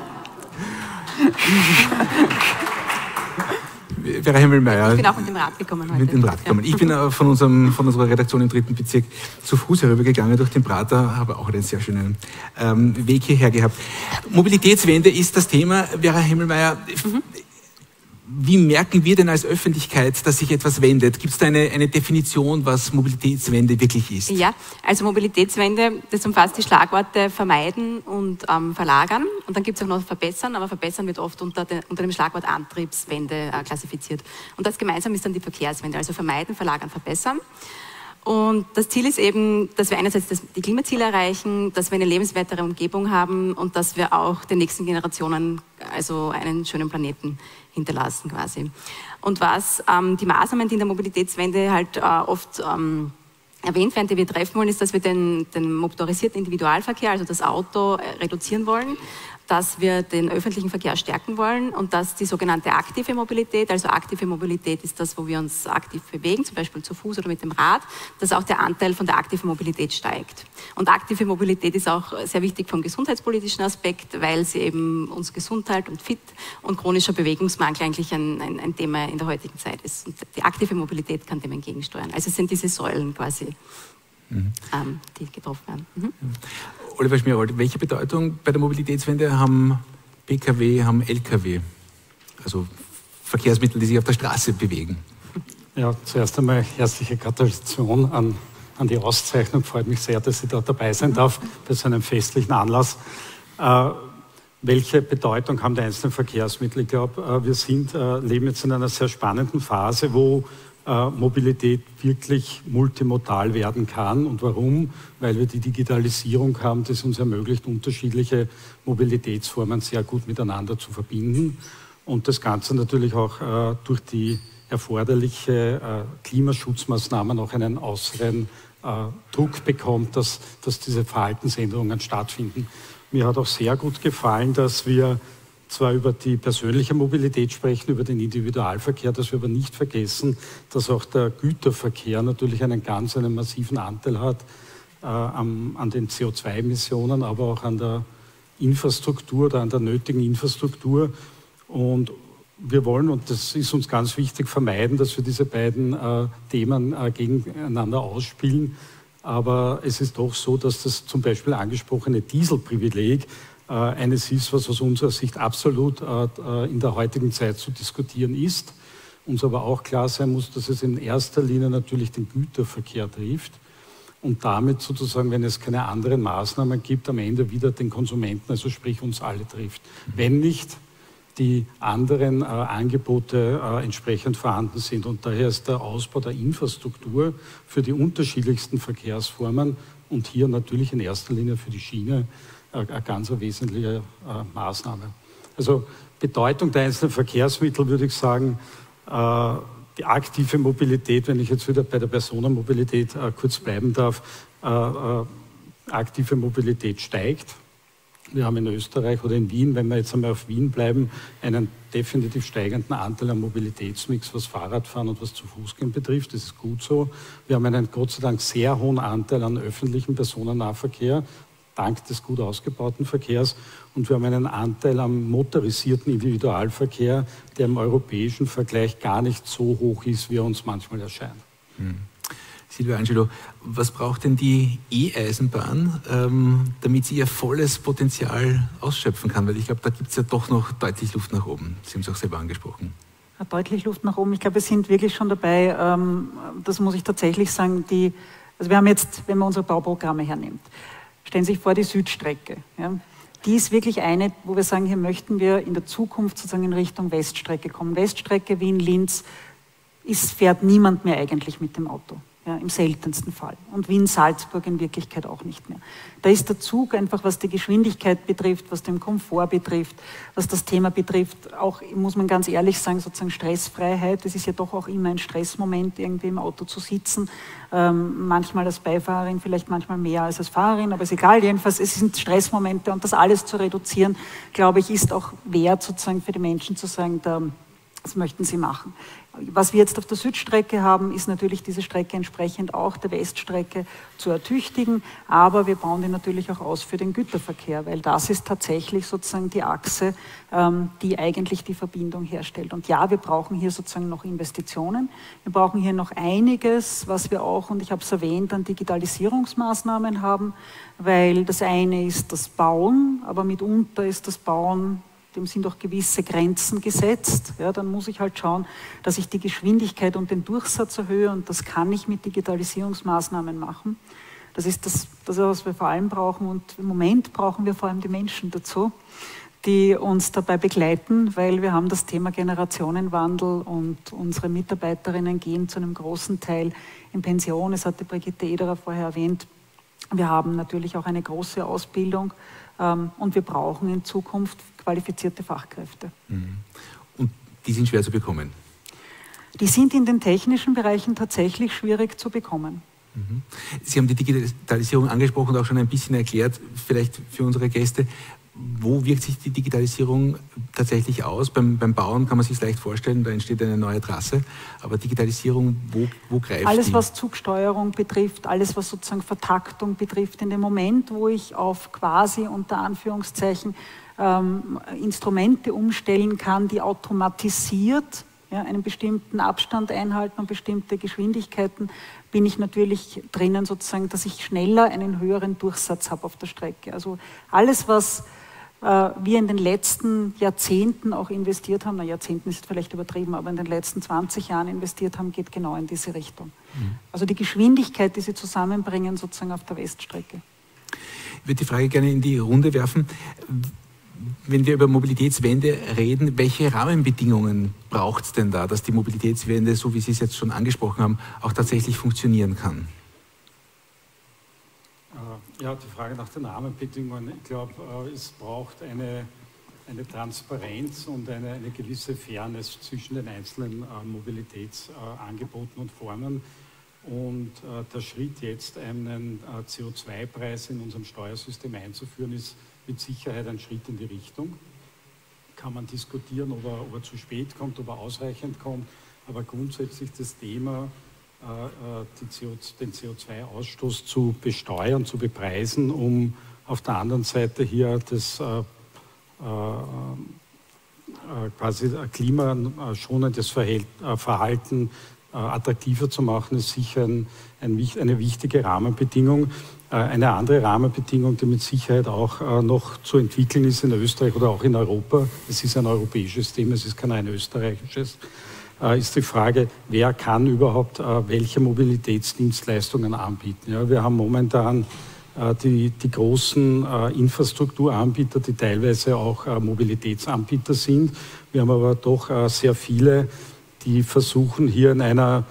Vera Hemmelmeier. Ich bin auch mit dem Rad gekommen heute. Mit dem Rad gekommen. Ich bin von unserer Redaktion im 3. Bezirk zu Fuß herübergegangen durch den Prater, habe auch einen sehr schönen Weg hierher gehabt. Mobilitätswende ist das Thema. Vera Hemmelmeier, Wie merken wir denn als Öffentlichkeit, dass sich etwas wendet? Gibt es da eine Definition, was Mobilitätswende wirklich ist? Ja, also Mobilitätswende, das umfasst die Schlagworte vermeiden und verlagern. Und dann gibt es auch noch verbessern, aber verbessern wird oft unter dem Schlagwort Antriebswende klassifiziert. Und das gemeinsam ist dann die Verkehrswende, also vermeiden, verlagern, verbessern. Und das Ziel ist eben, dass wir einerseits die Klimaziele erreichen, dass wir eine lebenswertere Umgebung haben und dass wir auch den nächsten Generationen also einen schönen Planeten hinterlassen quasi. Und was die Maßnahmen, die in der Mobilitätswende halt oft erwähnt werden, die wir treffen wollen, ist, dass wir den motorisierten Individualverkehr, also das Auto, reduzieren wollen, dass wir den öffentlichen Verkehr stärken wollen und dass die sogenannte aktive Mobilität, also aktive Mobilität ist das, wo wir uns aktiv bewegen, zum Beispiel zu Fuß oder mit dem Rad, dass auch der Anteil von der aktiven Mobilität steigt. Und aktive Mobilität ist auch sehr wichtig vom gesundheitspolitischen Aspekt, weil sie eben uns Gesundheit und fit und chronischer Bewegungsmangel eigentlich ein Thema in der heutigen Zeit ist. Und die aktive Mobilität kann dem entgegensteuern. Also es sind diese Säulen quasi, die getroffen werden. Oliver Schmierold, welche Bedeutung bei der Mobilitätswende haben Pkw, haben Lkw? Also Verkehrsmittel, die sich auf der Straße bewegen. Ja, zuerst einmal herzliche Gratulation an die Auszeichnung. Freut mich sehr, dass ich da dabei sein darf bei so einem festlichen Anlass. Welche Bedeutung haben die einzelnen Verkehrsmittel? Ich glaube, wir leben jetzt in einer sehr spannenden Phase, wo Mobilität wirklich multimodal werden kann. Und warum? Weil wir die Digitalisierung haben, das uns ermöglicht, unterschiedliche Mobilitätsformen sehr gut miteinander zu verbinden. Und das Ganze natürlich auch durch die erforderliche Klimaschutzmaßnahmen auch einen äußeren Druck bekommt, dass diese Verhaltensänderungen stattfinden. Mir hat auch sehr gut gefallen, dass wir zwar über die persönliche Mobilität sprechen, über den Individualverkehr, dass wir aber nicht vergessen, dass auch der Güterverkehr natürlich einen massiven Anteil hat an den CO2-Emissionen, aber auch an der Infrastruktur oder an der nötigen Infrastruktur. Und wir wollen, und das ist uns ganz wichtig, vermeiden, dass wir diese beiden Themen gegeneinander ausspielen. Aber es ist doch so, dass das zum Beispiel angesprochene Dieselprivileg eines ist, was aus unserer Sicht absolut in der heutigen Zeit zu diskutieren ist. Uns aber auch klar sein muss, dass es in erster Linie natürlich den Güterverkehr trifft und damit sozusagen, wenn es keine anderen Maßnahmen gibt, am Ende wieder den Konsumenten, also sprich uns alle trifft. Wenn nicht die anderen Angebote entsprechend vorhanden sind. Und daher ist der Ausbau der Infrastruktur für die unterschiedlichsten Verkehrsformen und hier natürlich in erster Linie für die Schiene eine ganz wesentliche Maßnahme. Also Bedeutung der einzelnen Verkehrsmittel würde ich sagen, die aktive Mobilität, wenn ich jetzt wieder bei der Personenmobilität kurz bleiben darf, aktive Mobilität steigt. Wir haben in Österreich oder in Wien, wenn wir jetzt einmal auf Wien bleiben, einen definitiv steigenden Anteil am Mobilitätsmix, was Fahrradfahren und was zu Fußgehen betrifft. Das ist gut so. Wir haben einen Gott sei Dank sehr hohen Anteil an öffentlichem Personennahverkehr, dank des gut ausgebauten Verkehrs. Und wir haben einen Anteil am motorisierten Individualverkehr, der im europäischen Vergleich gar nicht so hoch ist, wie er uns manchmal erscheint. Silvia Angelo, was braucht denn die E-Eisenbahn, damit sie ihr volles Potenzial ausschöpfen kann? Weil ich glaube, da gibt es ja doch noch deutlich Luft nach oben. Sie haben es auch selber angesprochen. Ja, deutlich Luft nach oben. Ich glaube, wir sind wirklich schon dabei, das muss ich tatsächlich sagen, also wir haben jetzt, wenn man unsere Bauprogramme hernimmt, stellen Sie sich vor, die Südstrecke. Ja. Die ist wirklich eine, wo wir sagen, hier möchten wir in der Zukunft sozusagen in Richtung Weststrecke kommen. Weststrecke, Wien, Linz, fährt niemand mehr eigentlich mit dem Auto. Ja, im seltensten Fall. Und Wien-Salzburg in Wirklichkeit auch nicht mehr. Da ist der Zug einfach, was die Geschwindigkeit betrifft, was den Komfort betrifft, was das Thema betrifft, auch, muss man ganz ehrlich sagen, sozusagen Stressfreiheit. Es ist ja doch auch immer ein Stressmoment, irgendwie im Auto zu sitzen. Manchmal als Beifahrerin, vielleicht manchmal mehr als Fahrerin, aber ist egal. Jedenfalls, es sind Stressmomente und das alles zu reduzieren, glaube ich, ist auch wert sozusagen für die Menschen zu sagen, das möchten sie machen. Was wir jetzt auf der Südstrecke haben, ist natürlich diese Strecke entsprechend auch der Weststrecke zu ertüchtigen, aber wir bauen die natürlich auch aus für den Güterverkehr, weil das ist tatsächlich sozusagen die Achse, die eigentlich die Verbindung herstellt. Und ja, wir brauchen hier sozusagen noch Investitionen, wir brauchen hier noch einiges, was wir auch, und ich habe es erwähnt, an Digitalisierungsmaßnahmen haben, weil das eine ist das Bauen, aber mitunter ist das Bauen dem sind auch gewisse Grenzen gesetzt. Ja, dann muss ich halt schauen, dass ich die Geschwindigkeit und den Durchsatz erhöhe und das kann ich mit Digitalisierungsmaßnahmen machen. Das ist das, was wir vor allem brauchen und im Moment brauchen wir vor allem die Menschen dazu, die uns dabei begleiten, weil wir haben das Thema Generationenwandel und unsere Mitarbeiterinnen gehen zu einem großen Teil in Pension. Es hatte Brigitte Ederer vorher erwähnt. Wir haben natürlich auch eine große Ausbildung und wir brauchen in Zukunft qualifizierte Fachkräfte. Und die sind schwer zu bekommen? Die sind in den technischen Bereichen tatsächlich schwierig zu bekommen. Sie haben die Digitalisierung angesprochen und auch schon ein bisschen erklärt, vielleicht für unsere Gäste. Wo wirkt sich die Digitalisierung tatsächlich aus? Beim Bauen kann man sich es leicht vorstellen, da entsteht eine neue Trasse. Aber Digitalisierung, wo greift alles, die? Was Zugsteuerung betrifft, alles, was sozusagen Vertaktung betrifft, in dem Moment, wo ich auf quasi unter Anführungszeichen Instrumente umstellen kann, die automatisiert einen bestimmten Abstand einhalten und bestimmte Geschwindigkeiten, bin ich natürlich drinnen sozusagen, dass ich schneller einen höheren Durchsatz habe auf der Strecke. Also alles, was wir in den letzten Jahrzehnten auch investiert haben, Jahrzehnten ist vielleicht übertrieben, aber in den letzten 20 Jahren investiert haben, geht genau in diese Richtung. Also die Geschwindigkeit, die sie zusammenbringen sozusagen auf der Weststrecke. Ich würde die Frage gerne in die Runde werfen. Wenn wir über Mobilitätswende reden, welche Rahmenbedingungen braucht es denn da, dass die Mobilitätswende, so wie Sie es jetzt schon angesprochen haben, auch tatsächlich funktionieren kann? Ja, die Frage nach den Rahmenbedingungen. Ich glaube, es braucht eine Transparenz und eine gewisse Fairness zwischen den einzelnen Mobilitätsangeboten und Formen. Und der Schritt jetzt, einen CO2-Preis in unserem Steuersystem einzuführen, ist mit Sicherheit ein Schritt in die Richtung. Kann man diskutieren, ob er zu spät kommt, ob er ausreichend kommt, aber grundsätzlich das Thema, den CO2-Ausstoß zu besteuern, zu bepreisen, um auf der anderen Seite hier das quasi klimaschonendes Verhalten attraktiver zu machen, ist sicher eine wichtige Rahmenbedingung. Eine andere Rahmenbedingung, die mit Sicherheit auch noch zu entwickeln ist in Österreich oder auch in Europa, es ist ein europäisches Thema, es ist kein rein österreichisches, ist die Frage, wer kann überhaupt welche Mobilitätsdienstleistungen anbieten. Ja, wir haben momentan die großen Infrastrukturanbieter, die teilweise auch Mobilitätsanbieter sind. Wir haben aber doch sehr viele, die versuchen hier in einer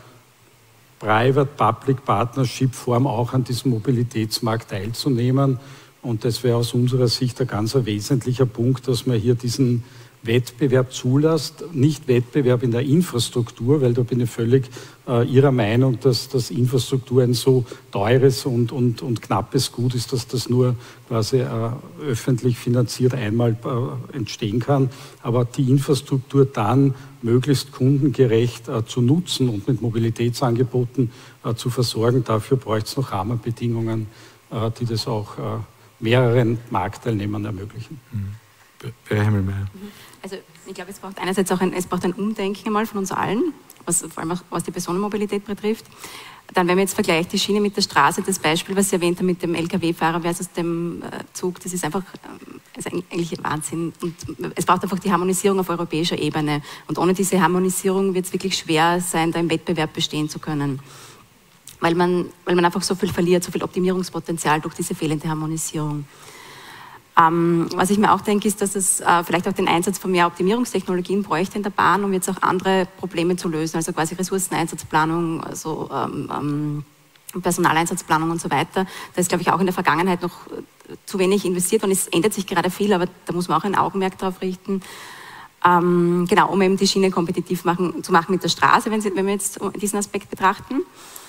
Private-Public-Partnership-Form auch an diesem Mobilitätsmarkt teilzunehmen. Und das wäre aus unserer Sicht ein ganz wesentlicher Punkt, dass man hier diesen Wettbewerb zulässt. Nicht Wettbewerb in der Infrastruktur, weil da bin ich völlig Ihrer Meinung, dass Infrastruktur ein so teures und knappes Gut ist, dass das nur quasi öffentlich finanziert einmal entstehen kann. Aber die Infrastruktur dann möglichst kundengerecht zu nutzen und mit Mobilitätsangeboten zu versorgen, dafür bräuchte es noch Rahmenbedingungen, die das auch mehreren Marktteilnehmern ermöglichen. Herr Hemmelmeier. Also ich glaube, es braucht einerseits auch ein Umdenken einmal von uns allen, vor allem was die Personenmobilität betrifft. Dann, wenn man jetzt vergleicht die Schiene mit der Straße, das Beispiel, was Sie erwähnt haben mit dem Lkw-Fahrer versus dem Zug, das ist einfach eigentlich Wahnsinn. Und es braucht einfach die Harmonisierung auf europäischer Ebene. Und ohne diese Harmonisierung wird es wirklich schwer sein, da im Wettbewerb bestehen zu können. Weil man einfach so viel verliert, so viel Optimierungspotenzial durch diese fehlende Harmonisierung. Was ich mir auch denke, ist, dass es vielleicht auch den Einsatz von mehr Optimierungstechnologien bräuchte in der Bahn, um jetzt auch andere Probleme zu lösen, also quasi Ressourceneinsatzplanung, also Personaleinsatzplanung und so weiter. Da ist, glaube ich, auch in der Vergangenheit noch zu wenig investiert und es ändert sich gerade viel, aber da muss man auch ein Augenmerk drauf richten. Genau, um eben die Schiene kompetitiv zu machen mit der Straße, wenn wir jetzt diesen Aspekt betrachten.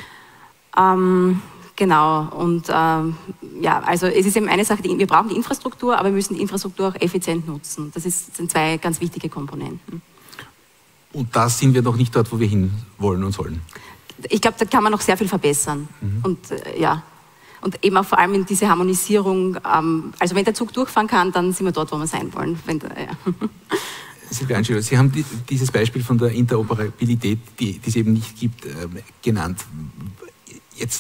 Genau, und ja, also es ist eben eine Sache, wir brauchen die Infrastruktur, aber wir müssen die Infrastruktur auch effizient nutzen. Das sind zwei ganz wichtige Komponenten. Und da sind wir noch nicht dort, wo wir hin wollen und sollen. Ich glaube, da kann man noch sehr viel verbessern. Und ja, und eben auch vor allem in diese Harmonisierung, also wenn der Zug durchfahren kann, dann sind wir dort, wo wir sein wollen. Silvia Angelo, Sie haben dieses Beispiel von der Interoperabilität, die es eben nicht gibt, genannt. Jetzt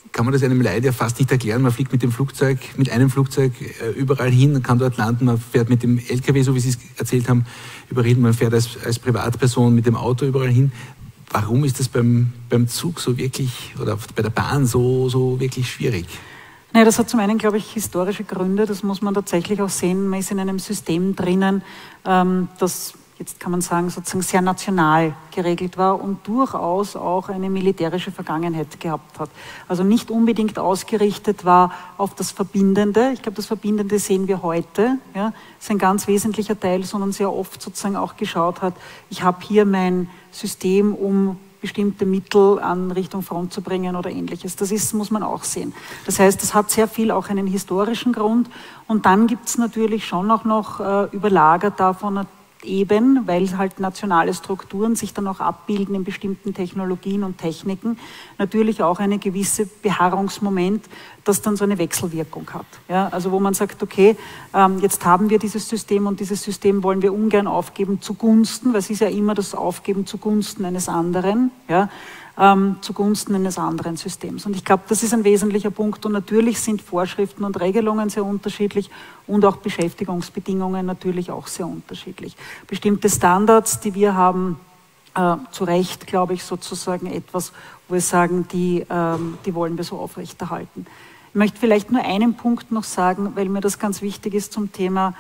kann man das einem Laie ja fast nicht erklären. Man fliegt mit dem Flugzeug, mit einem Flugzeug überall hin und kann dort landen. Man fährt mit dem LKW, so wie Sie es erzählt haben, überall hin. Man fährt als Privatperson mit dem Auto überall hin. Warum ist das beim Zug so wirklich, oder bei der Bahn so wirklich schwierig? Naja, das hat zum einen, glaube ich, historische Gründe. Das muss man tatsächlich auch sehen. Man ist in einem System drinnen, das, jetzt kann man sagen, sozusagen sehr national geregelt war und durchaus auch eine militärische Vergangenheit gehabt hat. Also nicht unbedingt ausgerichtet war auf das Verbindende. Ich glaube, das Verbindende sehen wir heute. Ja, das ist ein ganz wesentlicher Teil, sondern sehr oft sozusagen auch geschaut hat, ich habe hier mein System, um bestimmte Mittel an Richtung Front zu bringen oder Ähnliches. Das muss man auch sehen. Das heißt, das hat sehr viel auch einen historischen Grund. Und dann gibt es natürlich schon auch noch überlagert davon eben, weil halt nationale Strukturen sich dann auch abbilden in bestimmten Technologien und Techniken, natürlich auch eine gewisse Beharrungsmoment, das dann so eine Wechselwirkung hat. Ja, also wo man sagt, okay, jetzt haben wir dieses System und dieses System wollen wir ungern aufgeben zugunsten, weil es ist ja immer das Aufgeben zugunsten eines anderen, ja, zugunsten eines anderen Systems. Und ich glaube, das ist ein wesentlicher Punkt. Und natürlich sind Vorschriften und Regelungen sehr unterschiedlich und auch Beschäftigungsbedingungen natürlich auch sehr unterschiedlich. Bestimmte Standards, die wir haben, zu Recht, glaube ich, sozusagen etwas, wo wir sagen, die wollen wir so aufrechterhalten. Ich möchte vielleicht nur einen Punkt noch sagen, weil mir das ganz wichtig ist zum Thema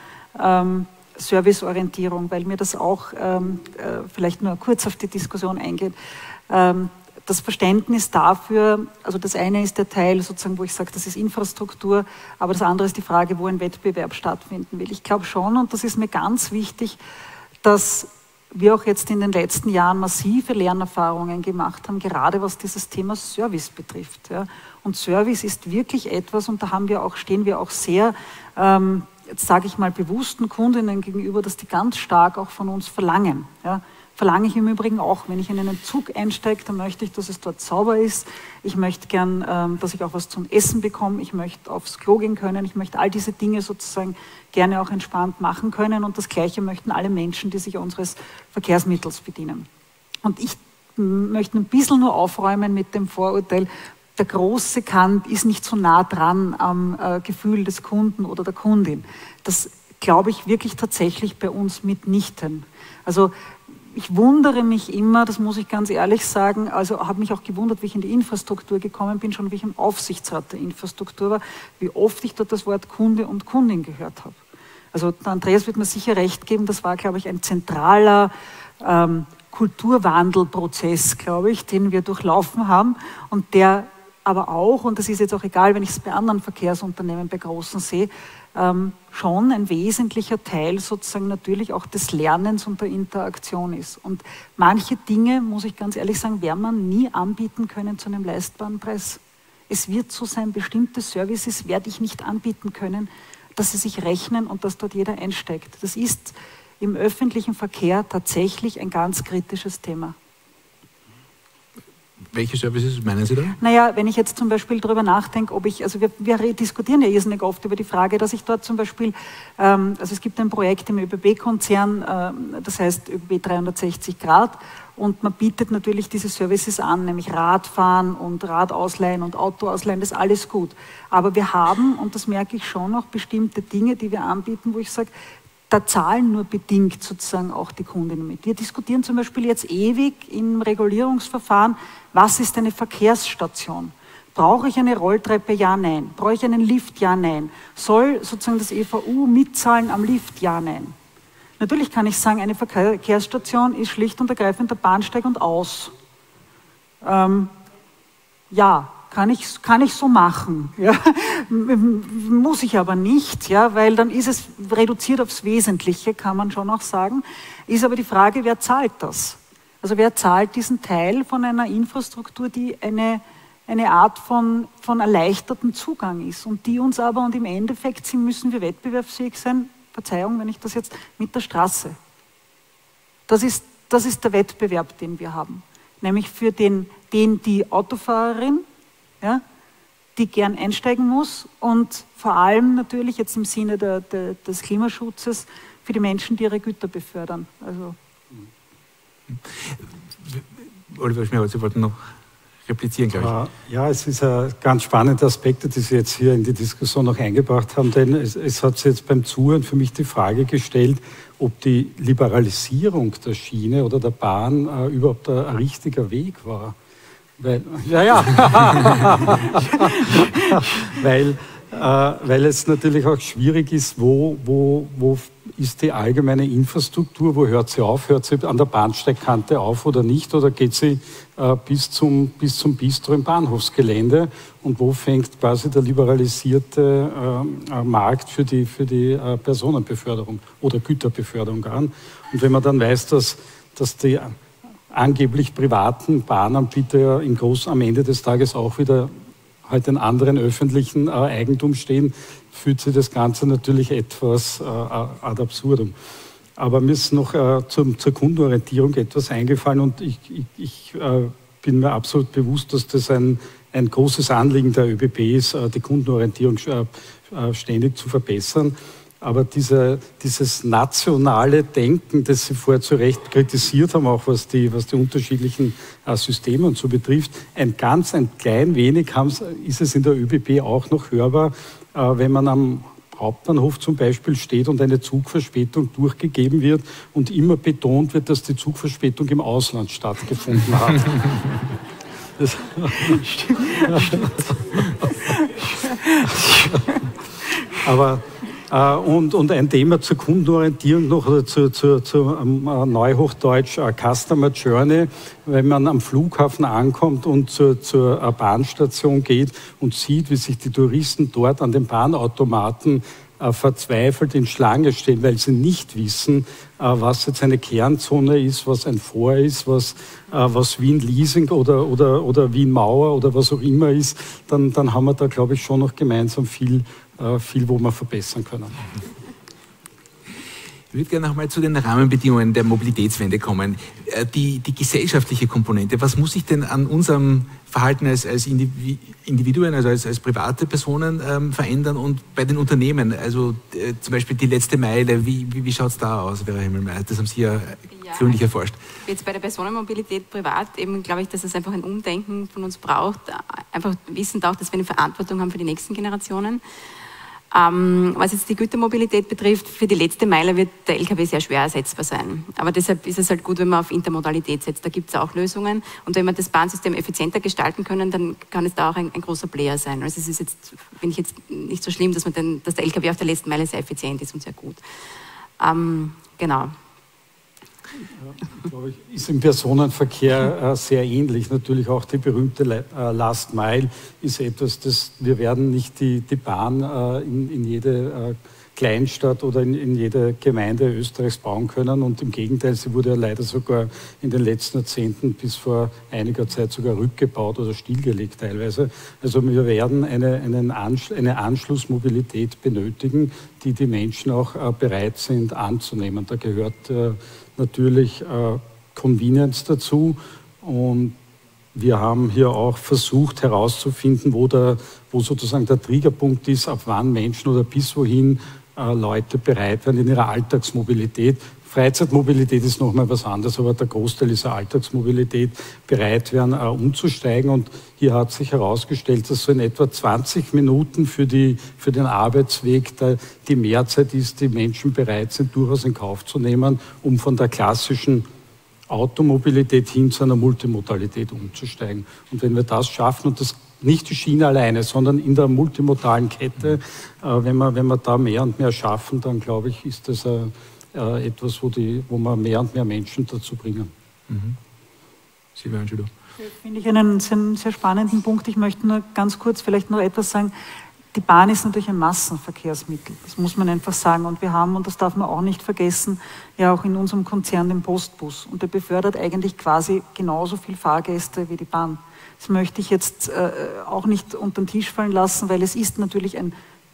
Serviceorientierung, weil mir das auch vielleicht nur kurz auf die Diskussion eingeht. Das Verständnis dafür, also das eine ist der Teil sozusagen, wo ich sage, das ist Infrastruktur, aber das andere ist die Frage, wo ein Wettbewerb stattfinden will. Ich glaube schon, und das ist mir ganz wichtig, dass wir auch jetzt in den letzten Jahren massive Lernerfahrungen gemacht haben, gerade was dieses Thema Service betrifft. Ja. Und Service ist wirklich etwas, und da stehen wir auch sehr, jetzt sage ich mal, bewussten Kundinnen gegenüber, dass die ganz stark auch von uns verlangen. Ja. Verlange ich im Übrigen auch, wenn ich in einen Zug einsteige, dann möchte ich, dass es dort sauber ist. Ich möchte gern, dass ich auch was zum Essen bekomme. Ich möchte aufs Klo gehen können. Ich möchte all diese Dinge sozusagen gerne auch entspannt machen können. Und das Gleiche möchten alle Menschen, die sich unseres Verkehrsmittels bedienen. Und ich möchte ein bisschen nur aufräumen mit dem Vorurteil, der große Kant ist nicht so nah dran am Gefühl des Kunden oder der Kundin. Das glaube ich wirklich tatsächlich bei uns mitnichten. Also ich wundere mich immer, das muss ich ganz ehrlich sagen, also habe mich auch gewundert, wie ich in die Infrastruktur gekommen bin, schon wie ich im Aufsichtsrat der Infrastruktur war, wie oft ich dort das Wort Kunde und Kundin gehört habe. Also der Andreas wird mir sicher recht geben, das war, glaube ich, ein zentraler Kulturwandelprozess, glaube ich, den wir durchlaufen haben und der aber auch, und das ist jetzt auch egal, wenn ich es bei anderen Verkehrsunternehmen, bei großen sehe, schon ein wesentlicher Teil sozusagen natürlich auch des Lernens und der Interaktion ist. Und manche Dinge, muss ich ganz ehrlich sagen, werden man nie anbieten können zu einem leistbaren Preis. Es wird so sein, bestimmte Services werde ich nicht anbieten können, dass sie sich rechnen und dass dort jeder einsteigt. Das ist im öffentlichen Verkehr tatsächlich ein ganz kritisches Thema. Welche Services meinen Sie da? Naja, wenn ich jetzt zum Beispiel darüber nachdenke, ob ich, also wir diskutieren ja irrsinnig oft über die Frage, dass ich dort zum Beispiel, also es gibt ein Projekt im ÖBB-Konzern, das heißt ÖBB 360 Grad und man bietet natürlich diese Services an, nämlich Radfahren und Radausleihen und Autoausleihen, das ist alles gut. Aber wir haben, und das merke ich schon, auch bestimmte Dinge, die wir anbieten, wo ich sage, da zahlen nur bedingt sozusagen auch die Kundinnen mit. Wir diskutieren zum Beispiel jetzt ewig im Regulierungsverfahren, was ist eine Verkehrsstation? Brauche ich eine Rolltreppe? Ja, nein. Brauche ich einen Lift? Ja, nein. Soll sozusagen das EVU mitzahlen am Lift? Ja, nein. Natürlich kann ich sagen, eine Verkehrsstation ist schlicht und ergreifend der Bahnsteig und aus. Ja. Kann ich so machen, ja? Muss ich aber nicht, ja? Weil dann ist es reduziert aufs Wesentliche, kann man schon auch sagen. Ist aber die Frage, wer zahlt das? Also wer zahlt diesen Teil von einer Infrastruktur, die eine Art von erleichterten Zugang ist und die uns aber, und im Endeffekt müssen wir wettbewerbsfähig sein, Verzeihung, wenn ich das jetzt, mit der Straße. Das ist der Wettbewerb, den wir haben. Nämlich für die Autofahrerin, ja, die gern einsteigen muss und vor allem natürlich jetzt im Sinne des Klimaschutzes für die Menschen, die ihre Güter befördern. Also. Oliver Schmerz, Sie wollten noch replizieren, glaube ich. Ja, es ist ein ganz spannender Aspekt, die Sie jetzt hier in die Diskussion noch eingebracht haben, denn es hat sich jetzt beim Zuhören für mich die Frage gestellt, ob die Liberalisierung der Schiene oder der Bahn überhaupt ein richtiger Weg war. Weil es natürlich auch schwierig ist, wo ist die allgemeine Infrastruktur, wo hört sie auf? Hört sie an der Bahnsteigkante auf oder nicht? Oder geht sie bis zum Bistro im Bahnhofsgelände? Und wo fängt quasi der liberalisierte Markt für die Personenbeförderung oder Güterbeförderung an? Und wenn man dann weiß, dass die angeblich privaten Bahnanbieter am Ende des Tages auch wieder halt in anderen öffentlichen Eigentum stehen, führt sich das Ganze natürlich etwas ad absurdum. Aber mir ist noch zur Kundenorientierung etwas eingefallen und ich bin mir absolut bewusst, dass das ein großes Anliegen der ÖBB ist, die Kundenorientierung ständig zu verbessern. Aber dieses nationale Denken, das Sie vorher zu Recht kritisiert haben, auch was die unterschiedlichen Systeme und so betrifft, ein klein wenig ist es in der ÖBB auch noch hörbar, wenn man am Hauptbahnhof zum Beispiel steht und eine Zugverspätung durchgegeben wird und immer betont wird, dass die Zugverspätung im Ausland stattgefunden hat. Das stimmt. Aber und ein Thema zur Kundenorientierung noch oder zur Neuhochdeutsch Customer Journey, wenn man am Flughafen ankommt und zur Bahnstation geht und sieht, wie sich die Touristen dort an den Bahnautomaten verzweifelt in Schlange stehen, weil sie nicht wissen, was jetzt eine Kernzone ist, was ein Vor ist, was Wien Leasing oder Wien Mauer oder was auch immer ist, dann haben wir da, glaube ich, schon noch gemeinsam viel, wo wir verbessern können. Ich würde gerne noch mal zu den Rahmenbedingungen der Mobilitätswende kommen. Die gesellschaftliche Komponente, was muss sich denn an unserem Verhalten als Individuen, also als private Personen verändern und bei den Unternehmen, also zum Beispiel die letzte Meile, wie schaut es da aus, Vera Himmelmeier? Das haben Sie ja gründlich erforscht. Jetzt bei der Personenmobilität privat eben, glaube ich, dass es einfach ein Umdenken von uns braucht, einfach wissend auch, dass wir eine Verantwortung haben für die nächsten Generationen. Was jetzt die Gütermobilität betrifft, für die letzte Meile wird der LKW sehr schwer ersetzbar sein. Aber deshalb ist es halt gut, wenn man auf Intermodalität setzt. Da gibt es auch Lösungen. Und wenn wir das Bahnsystem effizienter gestalten können, dann kann es da auch ein großer Player sein. Also es ist jetzt, finde ich jetzt nicht so schlimm, dass der LKW auf der letzten Meile sehr effizient ist und sehr gut. Genau. Ja, glaube ich, ist im Personenverkehr sehr ähnlich. Natürlich auch die berühmte Last Mile ist etwas, das wir werden nicht die Bahn in jede Kleinstadt oder in jede Gemeinde Österreichs bauen können. Und im Gegenteil, sie wurde ja leider sogar in den letzten Jahrzehnten bis vor einiger Zeit sogar rückgebaut oder stillgelegt teilweise. Also wir werden eine Anschlussmobilität benötigen, die Menschen auch bereit sind anzunehmen. Da gehört natürlich Convenience dazu und wir haben hier auch versucht herauszufinden, wo sozusagen der Triggerpunkt ist, ab wann Menschen oder bis wohin Leute bereit werden in ihrer Alltagsmobilität. Freizeitmobilität ist nochmal was anderes, aber der Großteil ist ja Alltagsmobilität, bereit werden umzusteigen. Und hier hat sich herausgestellt, dass so in etwa 20 Minuten für den Arbeitsweg die Mehrzeit ist, die Menschen bereit sind, durchaus in Kauf zu nehmen, um von der klassischen Automobilität hin zu einer Multimodalität umzusteigen. Und wenn wir das schaffen, und das nicht die Schiene alleine, sondern in der multimodalen Kette, wenn wir da mehr und mehr schaffen, dann glaube ich, ist das etwas, wo wir mehr und mehr Menschen dazu bringen. Silvia Angelo. Finde ich einen sehr spannenden Punkt. Ich möchte nur ganz kurz vielleicht noch etwas sagen. Die Bahn ist natürlich ein Massenverkehrsmittel, das muss man einfach sagen. Und wir haben, und das darf man auch nicht vergessen, ja auch in unserem Konzern den Postbus. Und der befördert eigentlich quasi genauso viel Fahrgäste wie die Bahn. Das möchte ich jetzt auch nicht unter den Tisch fallen lassen, weil es ist natürlich ein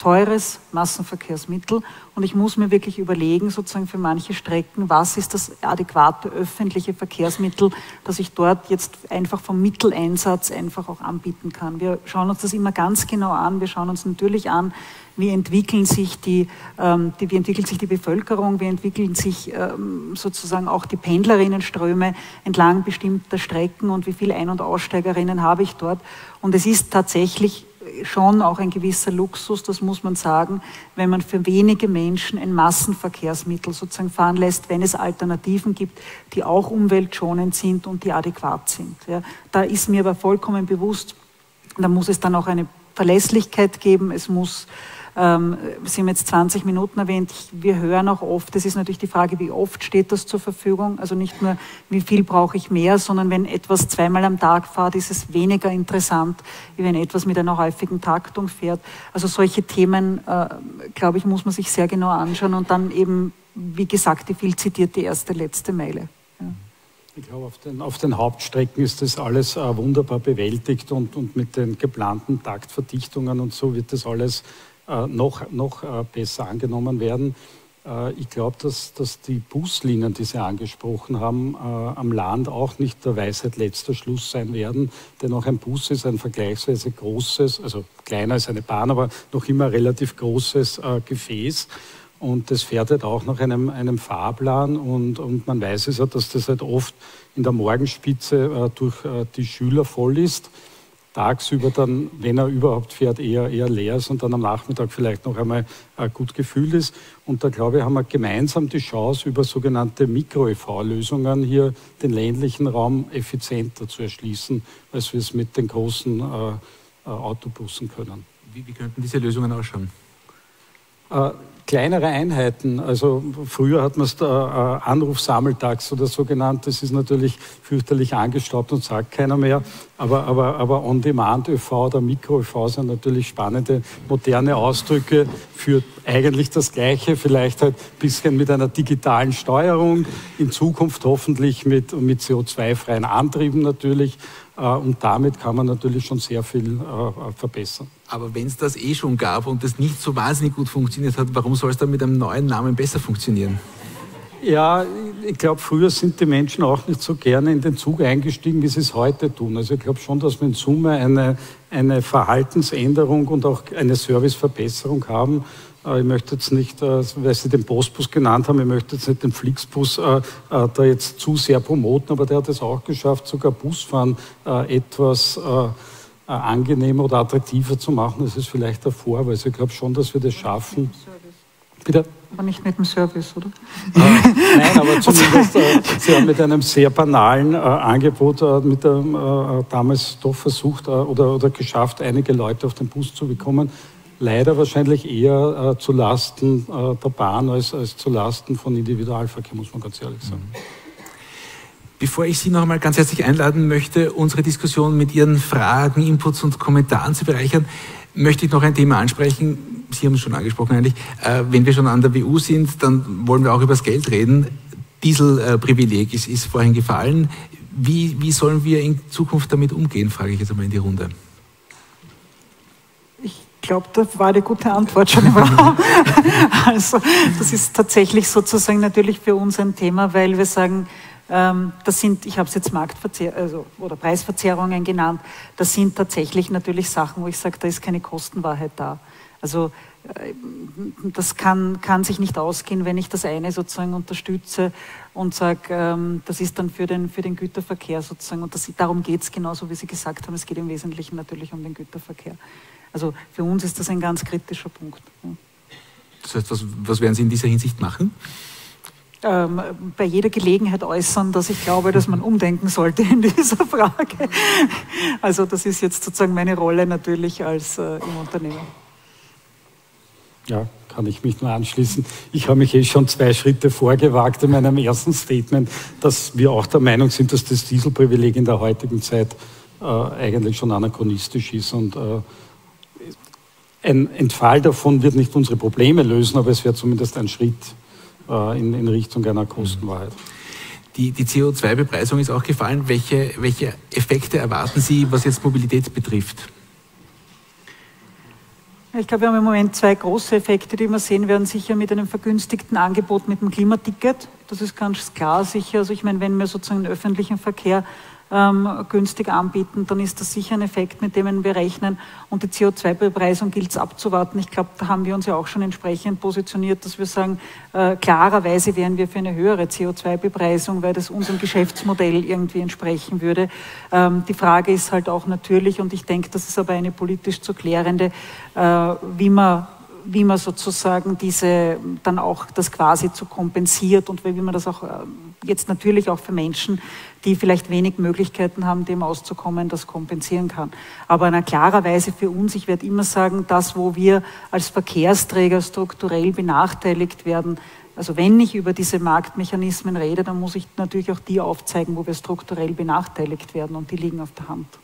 teures Massenverkehrsmittel und ich muss mir wirklich überlegen, sozusagen für manche Strecken, was ist das adäquate öffentliche Verkehrsmittel, das ich dort jetzt einfach vom Mitteleinsatz einfach auch anbieten kann. Wir schauen uns das immer ganz genau an. Wir schauen uns natürlich an, wie entwickelt sich die Bevölkerung, wie entwickeln sich sozusagen auch die Pendlerinnenströme entlang bestimmter Strecken und wie viele Ein- und Aussteigerinnen habe ich dort. Und es ist tatsächlich schon auch ein gewisser Luxus, das muss man sagen, wenn man für wenige Menschen ein Massenverkehrsmittel sozusagen fahren lässt, wenn es Alternativen gibt, die auch umweltschonend sind und die adäquat sind. Ja, da ist mir aber vollkommen bewusst, da muss es dann auch eine Verlässlichkeit geben, es muss Sie haben jetzt 20 Minuten erwähnt, wir hören auch oft, das ist natürlich die Frage, wie oft steht das zur Verfügung, also nicht nur, wie viel brauche ich mehr, sondern wenn etwas zweimal am Tag fährt, ist es weniger interessant, wie wenn etwas mit einer häufigen Taktung fährt. Also solche Themen, glaube ich, muss man sich sehr genau anschauen und dann eben, wie gesagt, die viel zitierte erste, letzte Meile. Ja. Ich glaube, auf den Hauptstrecken ist das alles wunderbar bewältigt und mit den geplanten Taktverdichtungen und so wird das alles noch besser angenommen werden. Ich glaube, dass die Buslinien, die Sie angesprochen haben, am Land auch nicht der Weisheit letzter Schluss sein werden, denn auch ein Bus ist ein vergleichsweise großes, also kleiner als eine Bahn, aber noch immer relativ großes Gefäß. Und das fährt halt auch nach einem Fahrplan und man weiß es ja, dass das halt oft in der Morgenspitze durch die Schüler voll ist. Tagsüber dann, wenn er überhaupt fährt, eher leer ist und dann am Nachmittag vielleicht noch einmal gut gefüllt ist. Und da, glaube ich, haben wir gemeinsam die Chance, über sogenannte Mikro-EV-Lösungen hier den ländlichen Raum effizienter zu erschließen, als wir es mit den großen Autobussen können. Wie könnten diese Lösungen ausschauen? Kleinere Einheiten, also früher hat man es Anrufsammeltax oder so genannt, das ist natürlich fürchterlich angestaubt und sagt keiner mehr, aber On-Demand-ÖV oder Mikro-ÖV sind natürlich spannende, moderne Ausdrücke für eigentlich das Gleiche, vielleicht halt ein bisschen mit einer digitalen Steuerung, in Zukunft hoffentlich mit CO2-freien Antrieben natürlich. Und damit kann man natürlich schon sehr viel verbessern. Aber wenn es das eh schon gab und das nicht so wahnsinnig gut funktioniert hat, warum soll es dann mit einem neuen Namen besser funktionieren? Ja, ich glaube, früher sind die Menschen auch nicht so gerne in den Zug eingestiegen, wie sie es heute tun. Also ich glaube schon, dass wir in Summe eine Verhaltensänderung und auch eine Serviceverbesserung haben. Ich möchte jetzt nicht, weil Sie den Postbus genannt haben, ich möchte jetzt nicht den Flixbus da jetzt zu sehr promoten, aber der hat es auch geschafft, sogar Busfahren etwas angenehmer oder attraktiver zu machen. Das ist vielleicht der Vorweis. Also ich glaube schon, dass wir das schaffen. Bitte? Aber nicht mit dem Service, oder? Nein, aber zumindest Sie haben mit einem sehr banalen Angebot damals doch versucht oder geschafft, einige Leute auf den Bus zu bekommen. Leider wahrscheinlich eher zu Lasten der Bahn als zu Lasten von Individualverkehr, muss man ganz ehrlich sagen. Bevor ich Sie noch einmal ganz herzlich einladen möchte, unsere Diskussion mit Ihren Fragen, Inputs und Kommentaren zu bereichern, möchte ich noch ein Thema ansprechen. Sie haben es schon angesprochen eigentlich. Wenn wir schon an der WU sind, dann wollen wir auch über das Geld reden. Dieselprivileg ist vorhin gefallen. Wie sollen wir in Zukunft damit umgehen, frage ich jetzt einmal in die Runde. Ich glaube, da war eine gute Antwort schon im Raum. Also, das ist tatsächlich sozusagen natürlich für uns ein Thema, weil wir sagen, das sind, ich habe es jetzt oder Preisverzerrungen genannt, das sind tatsächlich natürlich Sachen, wo ich sage, da ist keine Kostenwahrheit da. Also das kann sich nicht ausgehen, wenn ich das eine sozusagen unterstütze und sage, das ist dann für den Güterverkehr sozusagen. Und darum geht es genauso, wie Sie gesagt haben, es geht im Wesentlichen natürlich um den Güterverkehr. Also für uns ist das ein ganz kritischer Punkt. Ja. Das heißt, was werden Sie in dieser Hinsicht machen? Bei jeder Gelegenheit äußern, dass ich glaube, dass man umdenken sollte in dieser Frage. Also das ist jetzt sozusagen meine Rolle natürlich als im Unternehmen. Ja, kann ich mich nur anschließen. Ich habe mich schon 2 Schritte vorgewagt in meinem ersten Statement, dass wir auch der Meinung sind, dass das Dieselprivileg in der heutigen Zeit eigentlich schon anachronistisch ist und ein Entfall davon wird nicht unsere Probleme lösen, aber es wäre zumindest ein Schritt in Richtung einer Kostenwahrheit. Die CO2-Bepreisung ist auch gefallen. Welche Effekte erwarten Sie, was jetzt Mobilität betrifft? Ich glaube, wir haben im Moment zwei große Effekte, die wir sehen werden. Sicher mit einem vergünstigten Angebot mit dem Klimaticket. Das ist ganz klar sicher. Also ich meine, wenn wir sozusagen den öffentlichen Verkehr günstig anbieten, dann ist das sicher ein Effekt, mit dem wir rechnen. Und die CO2-Bepreisung gilt es abzuwarten. Ich glaube, da haben wir uns ja auch schon entsprechend positioniert, dass wir sagen, klarerweise wären wir für eine höhere CO2-Bepreisung, weil das unserem Geschäftsmodell irgendwie entsprechen würde. Die Frage ist halt auch natürlich, und ich denke, das ist aber eine politisch zu klärende, wie man sozusagen dann auch das quasi zu kompensiert und wie man das auch jetzt natürlich auch für Menschen, die vielleicht wenig Möglichkeiten haben, dem auszukommen, das kompensieren kann. Aber in einer klarer Weise für uns, ich werde immer sagen, das, wo wir als Verkehrsträger strukturell benachteiligt werden, also wenn ich über diese Marktmechanismen rede, dann muss ich natürlich auch die aufzeigen, wo wir strukturell benachteiligt werden und die liegen auf der Hand.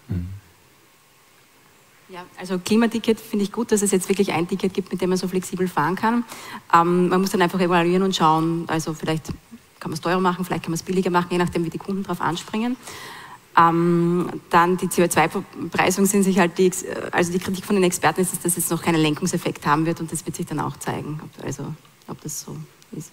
Ja, also Klimaticket finde ich gut, dass es jetzt wirklich ein Ticket gibt, mit dem man so flexibel fahren kann. Man muss dann einfach evaluieren und schauen, also vielleicht kann man es teurer machen, vielleicht kann man es billiger machen, je nachdem, wie die Kunden darauf anspringen. Dann die CO2-Bepreisung sind sich halt also die Kritik von den Experten ist, dass das jetzt noch keinen Lenkungseffekt haben wird und das wird sich dann auch zeigen, ob das so ist.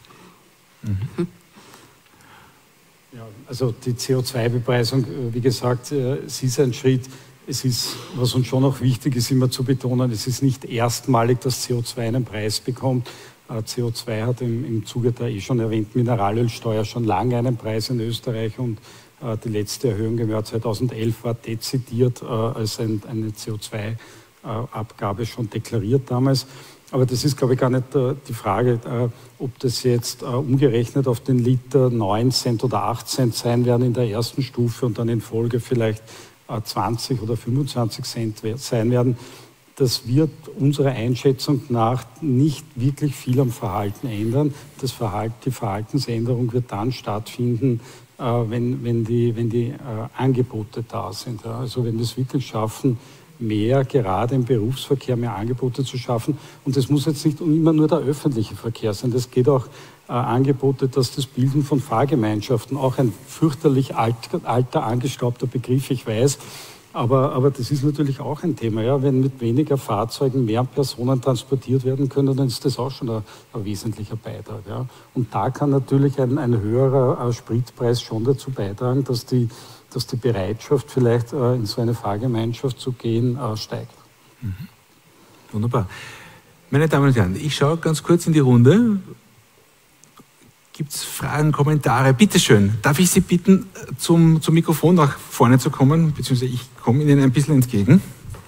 Ja, also die CO2-Bepreisung, wie gesagt, es ist ein Schritt. Es ist, was uns schon auch wichtig ist, immer zu betonen, es ist nicht erstmalig, dass CO2 einen Preis bekommt. CO2 hat im Zuge der schon erwähnten Mineralölsteuer schon lange einen Preis in Österreich und die letzte Erhöhung im Jahr 2011 war dezidiert als eine CO2-Abgabe schon deklariert damals. Aber das ist, glaube ich, gar nicht die Frage, ob das jetzt umgerechnet auf den Liter 9 Cent oder 8 Cent sein werden in der ersten Stufe und dann in Folge vielleicht 20 oder 25 Cent sein werden. Das wird unserer Einschätzung nach nicht wirklich viel am Verhalten ändern. Die Verhaltensänderung wird dann stattfinden, wenn die Angebote da sind. Also wenn wir es wirklich schaffen, gerade im Berufsverkehr mehr Angebote zu schaffen. Und das muss jetzt nicht immer nur der öffentliche Verkehr sein. Das geht auch Angebote, dass das Bilden von Fahrgemeinschaften, auch ein fürchterlich alter, angestaubter Begriff, ich weiß, aber das ist natürlich auch ein Thema. Ja? Wenn mit weniger Fahrzeugen mehr Personen transportiert werden können, dann ist das auch schon ein wesentlicher Beitrag. Ja? Und da kann natürlich ein höherer Spritpreis schon dazu beitragen, dass die Bereitschaft, vielleicht in so eine Fahrgemeinschaft zu gehen, steigt. Wunderbar. Meine Damen und Herren, ich schaue ganz kurz in die Runde. Gibt es Fragen, Kommentare? Bitte schön. Darf ich Sie bitten, zum Mikrofon nach vorne zu kommen, beziehungsweise ich komme Ihnen ein bisschen entgegen.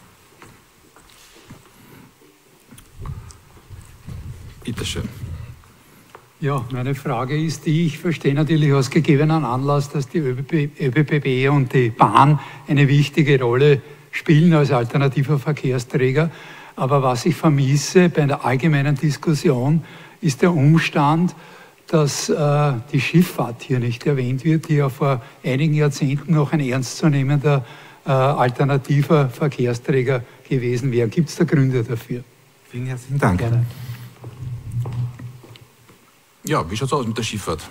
Bitte schön. Ja, meine Frage ist die, ich verstehe natürlich aus gegebenen Anlass, dass die ÖBB und die Bahn eine wichtige Rolle spielen als alternativer Verkehrsträger. Aber was ich vermisse bei der allgemeinen Diskussion, ist der Umstand, dass die Schifffahrt hier nicht erwähnt wird, die ja vor einigen Jahrzehnten noch ein ernstzunehmender alternativer Verkehrsträger gewesen wäre. Gibt es da Gründe dafür? Vielen herzlichen Dank. Gerne. Ja, wie schaut es aus mit der Schifffahrt?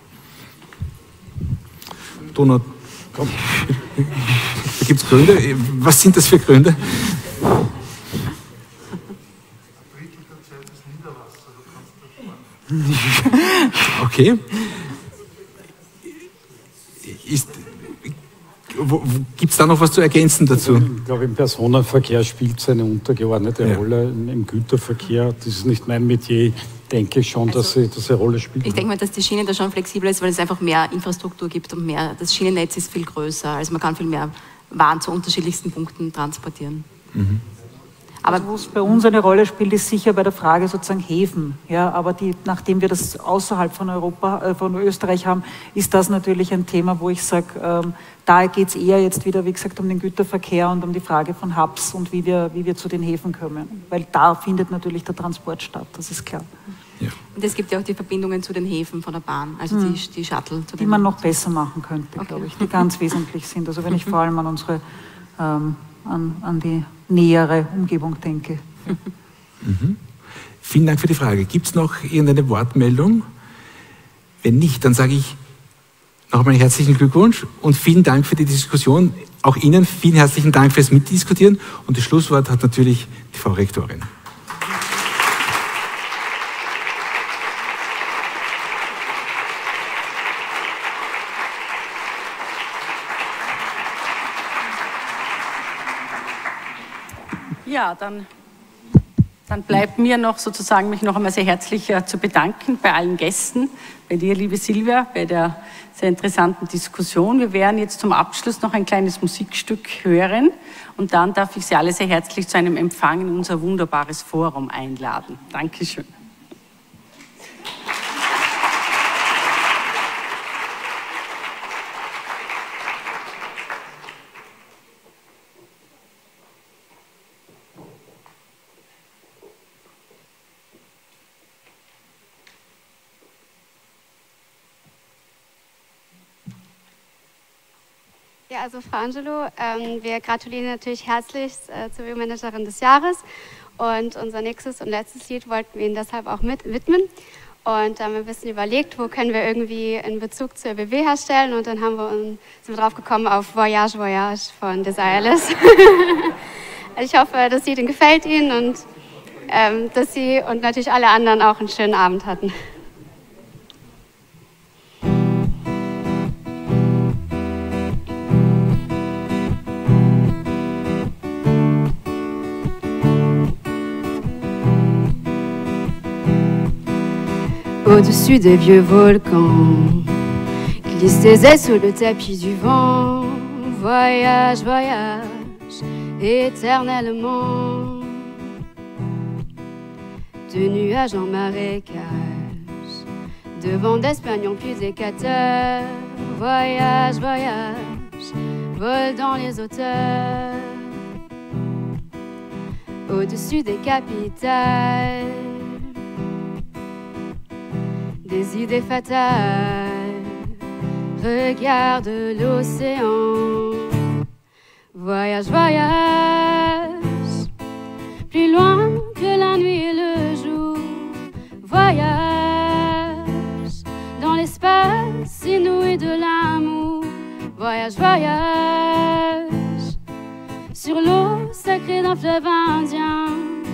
Donau, komm. Da gibt es Gründe. Was sind das für Gründe? Okay. Gibt es da noch was zu ergänzen dazu? Ich glaube, im Personenverkehr spielt es eine untergeordnete Rolle. Im Güterverkehr, das ist nicht mein Metier, denke ich schon, dass sie eine Rolle spielt. Ich denke mal, dass die Schiene da schon flexibler ist, weil es einfach mehr Infrastruktur gibt und das Schienennetz ist viel größer. Also man kann viel mehr Waren zu unterschiedlichsten Punkten transportieren. Aber also, wo es bei uns eine Rolle spielt, ist sicher bei der Frage sozusagen Häfen. Ja, aber nachdem wir das außerhalb von von Österreich haben, ist das natürlich ein Thema, wo ich sage, da geht es eher jetzt wieder, wie gesagt, um den Güterverkehr und um die Frage von Hubs und wie wir zu den Häfen kommen. Weil da findet natürlich der Transport statt, das ist klar. Ja. Und es gibt ja auch die Verbindungen zu den Häfen von der Bahn, also die Shuttle. Die man noch besser machen könnte, glaube ich, die ganz wesentlich sind. Also wenn ich vor allem an unsere an die nähere Umgebung denke. Vielen Dank für die Frage. Gibt es noch irgendeine Wortmeldung? Wenn nicht, dann sage ich nochmal herzlichen Glückwunsch und vielen Dank für die Diskussion. Auch Ihnen vielen herzlichen Dank fürs Mitdiskutieren und das Schlusswort hat natürlich die Frau Rektorin. Ja, dann bleibt mir noch sozusagen, mich noch einmal sehr herzlich zu bedanken bei allen Gästen, bei dir, liebe Silvia, bei der sehr interessanten Diskussion. Wir werden jetzt zum Abschluss noch ein kleines Musikstück hören und dann darf ich Sie alle sehr herzlich zu einem Empfang in unser wunderbares Forum einladen. Dankeschön. Ja, also Frau Angelo, wir gratulieren natürlich herzlich zur WU-Managerin des Jahres und unser nächstes und letztes Lied wollten wir Ihnen deshalb auch widmen und haben ein bisschen überlegt, wo können wir irgendwie einen Bezug zur ÖBB herstellen und dann sind wir drauf gekommen auf Voyage, Voyage von Desireless. Ich hoffe, das Lied gefällt Ihnen und dass Sie und natürlich alle anderen auch einen schönen Abend hatten. Au-dessus des vieux volcans, glisse tes ailes sous le tapis du vent. Voyage, voyage, éternellement. De nuages en marécage, de vents d'Espagne en plus éclateurs. Voyage, voyage, vole dans les hauteurs. Au-dessus des capitales, des idées fatales, regarde l'océan. Voyage, voyage, plus loin que la nuit et le jour. Voyage, dans l'espace inouï de l'amour. Voyage, voyage, sur l'eau sacrée d'un fleuve indien.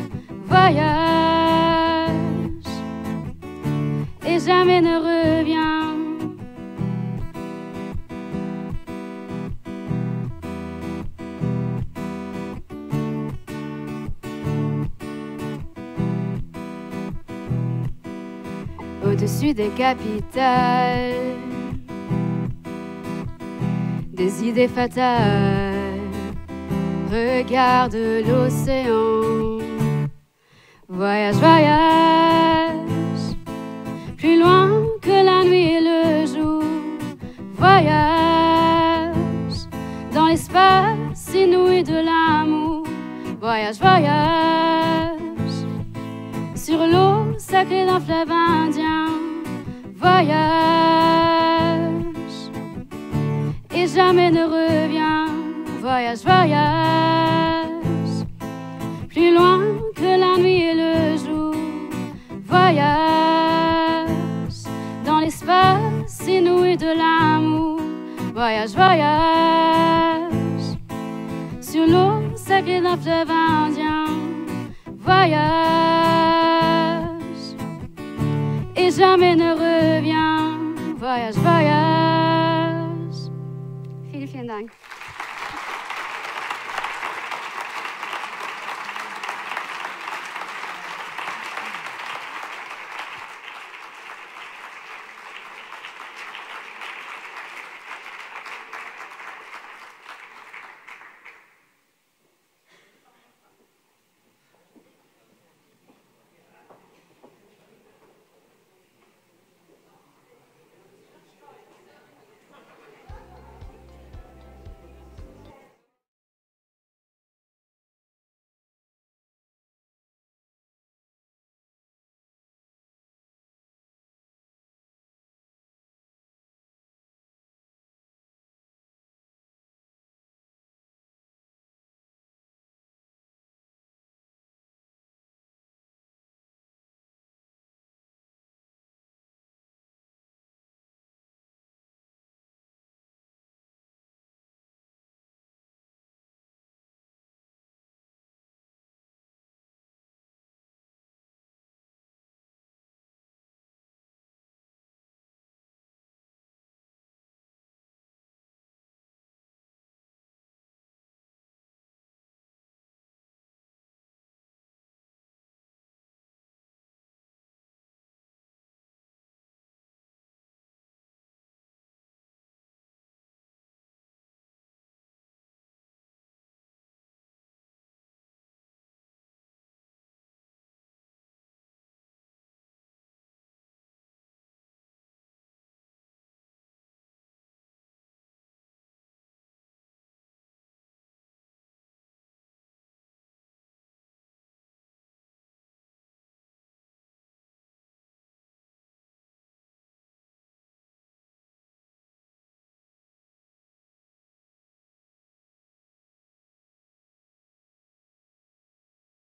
Voyage, et jamais ne revient. Au-dessus des capitales, des idées fatales, regarde l'océan. Voyage, voyage, plus loin que la nuit et le jour. Voyage, dans l'espace inouï de l'amour. Voyage, voyage, sur l'eau sacrée d'un fleuve indien. Voyage, et jamais ne revient. Voyage, voyage, plus loin que la nuit et le jour. Voyage, dans l'espace inouï de l'amour. Voyage, voyage, sur l'eau sacrée d'un fleuve indien. Voyage, et jamais ne revient. Voyage, voyage. Vielen Dank.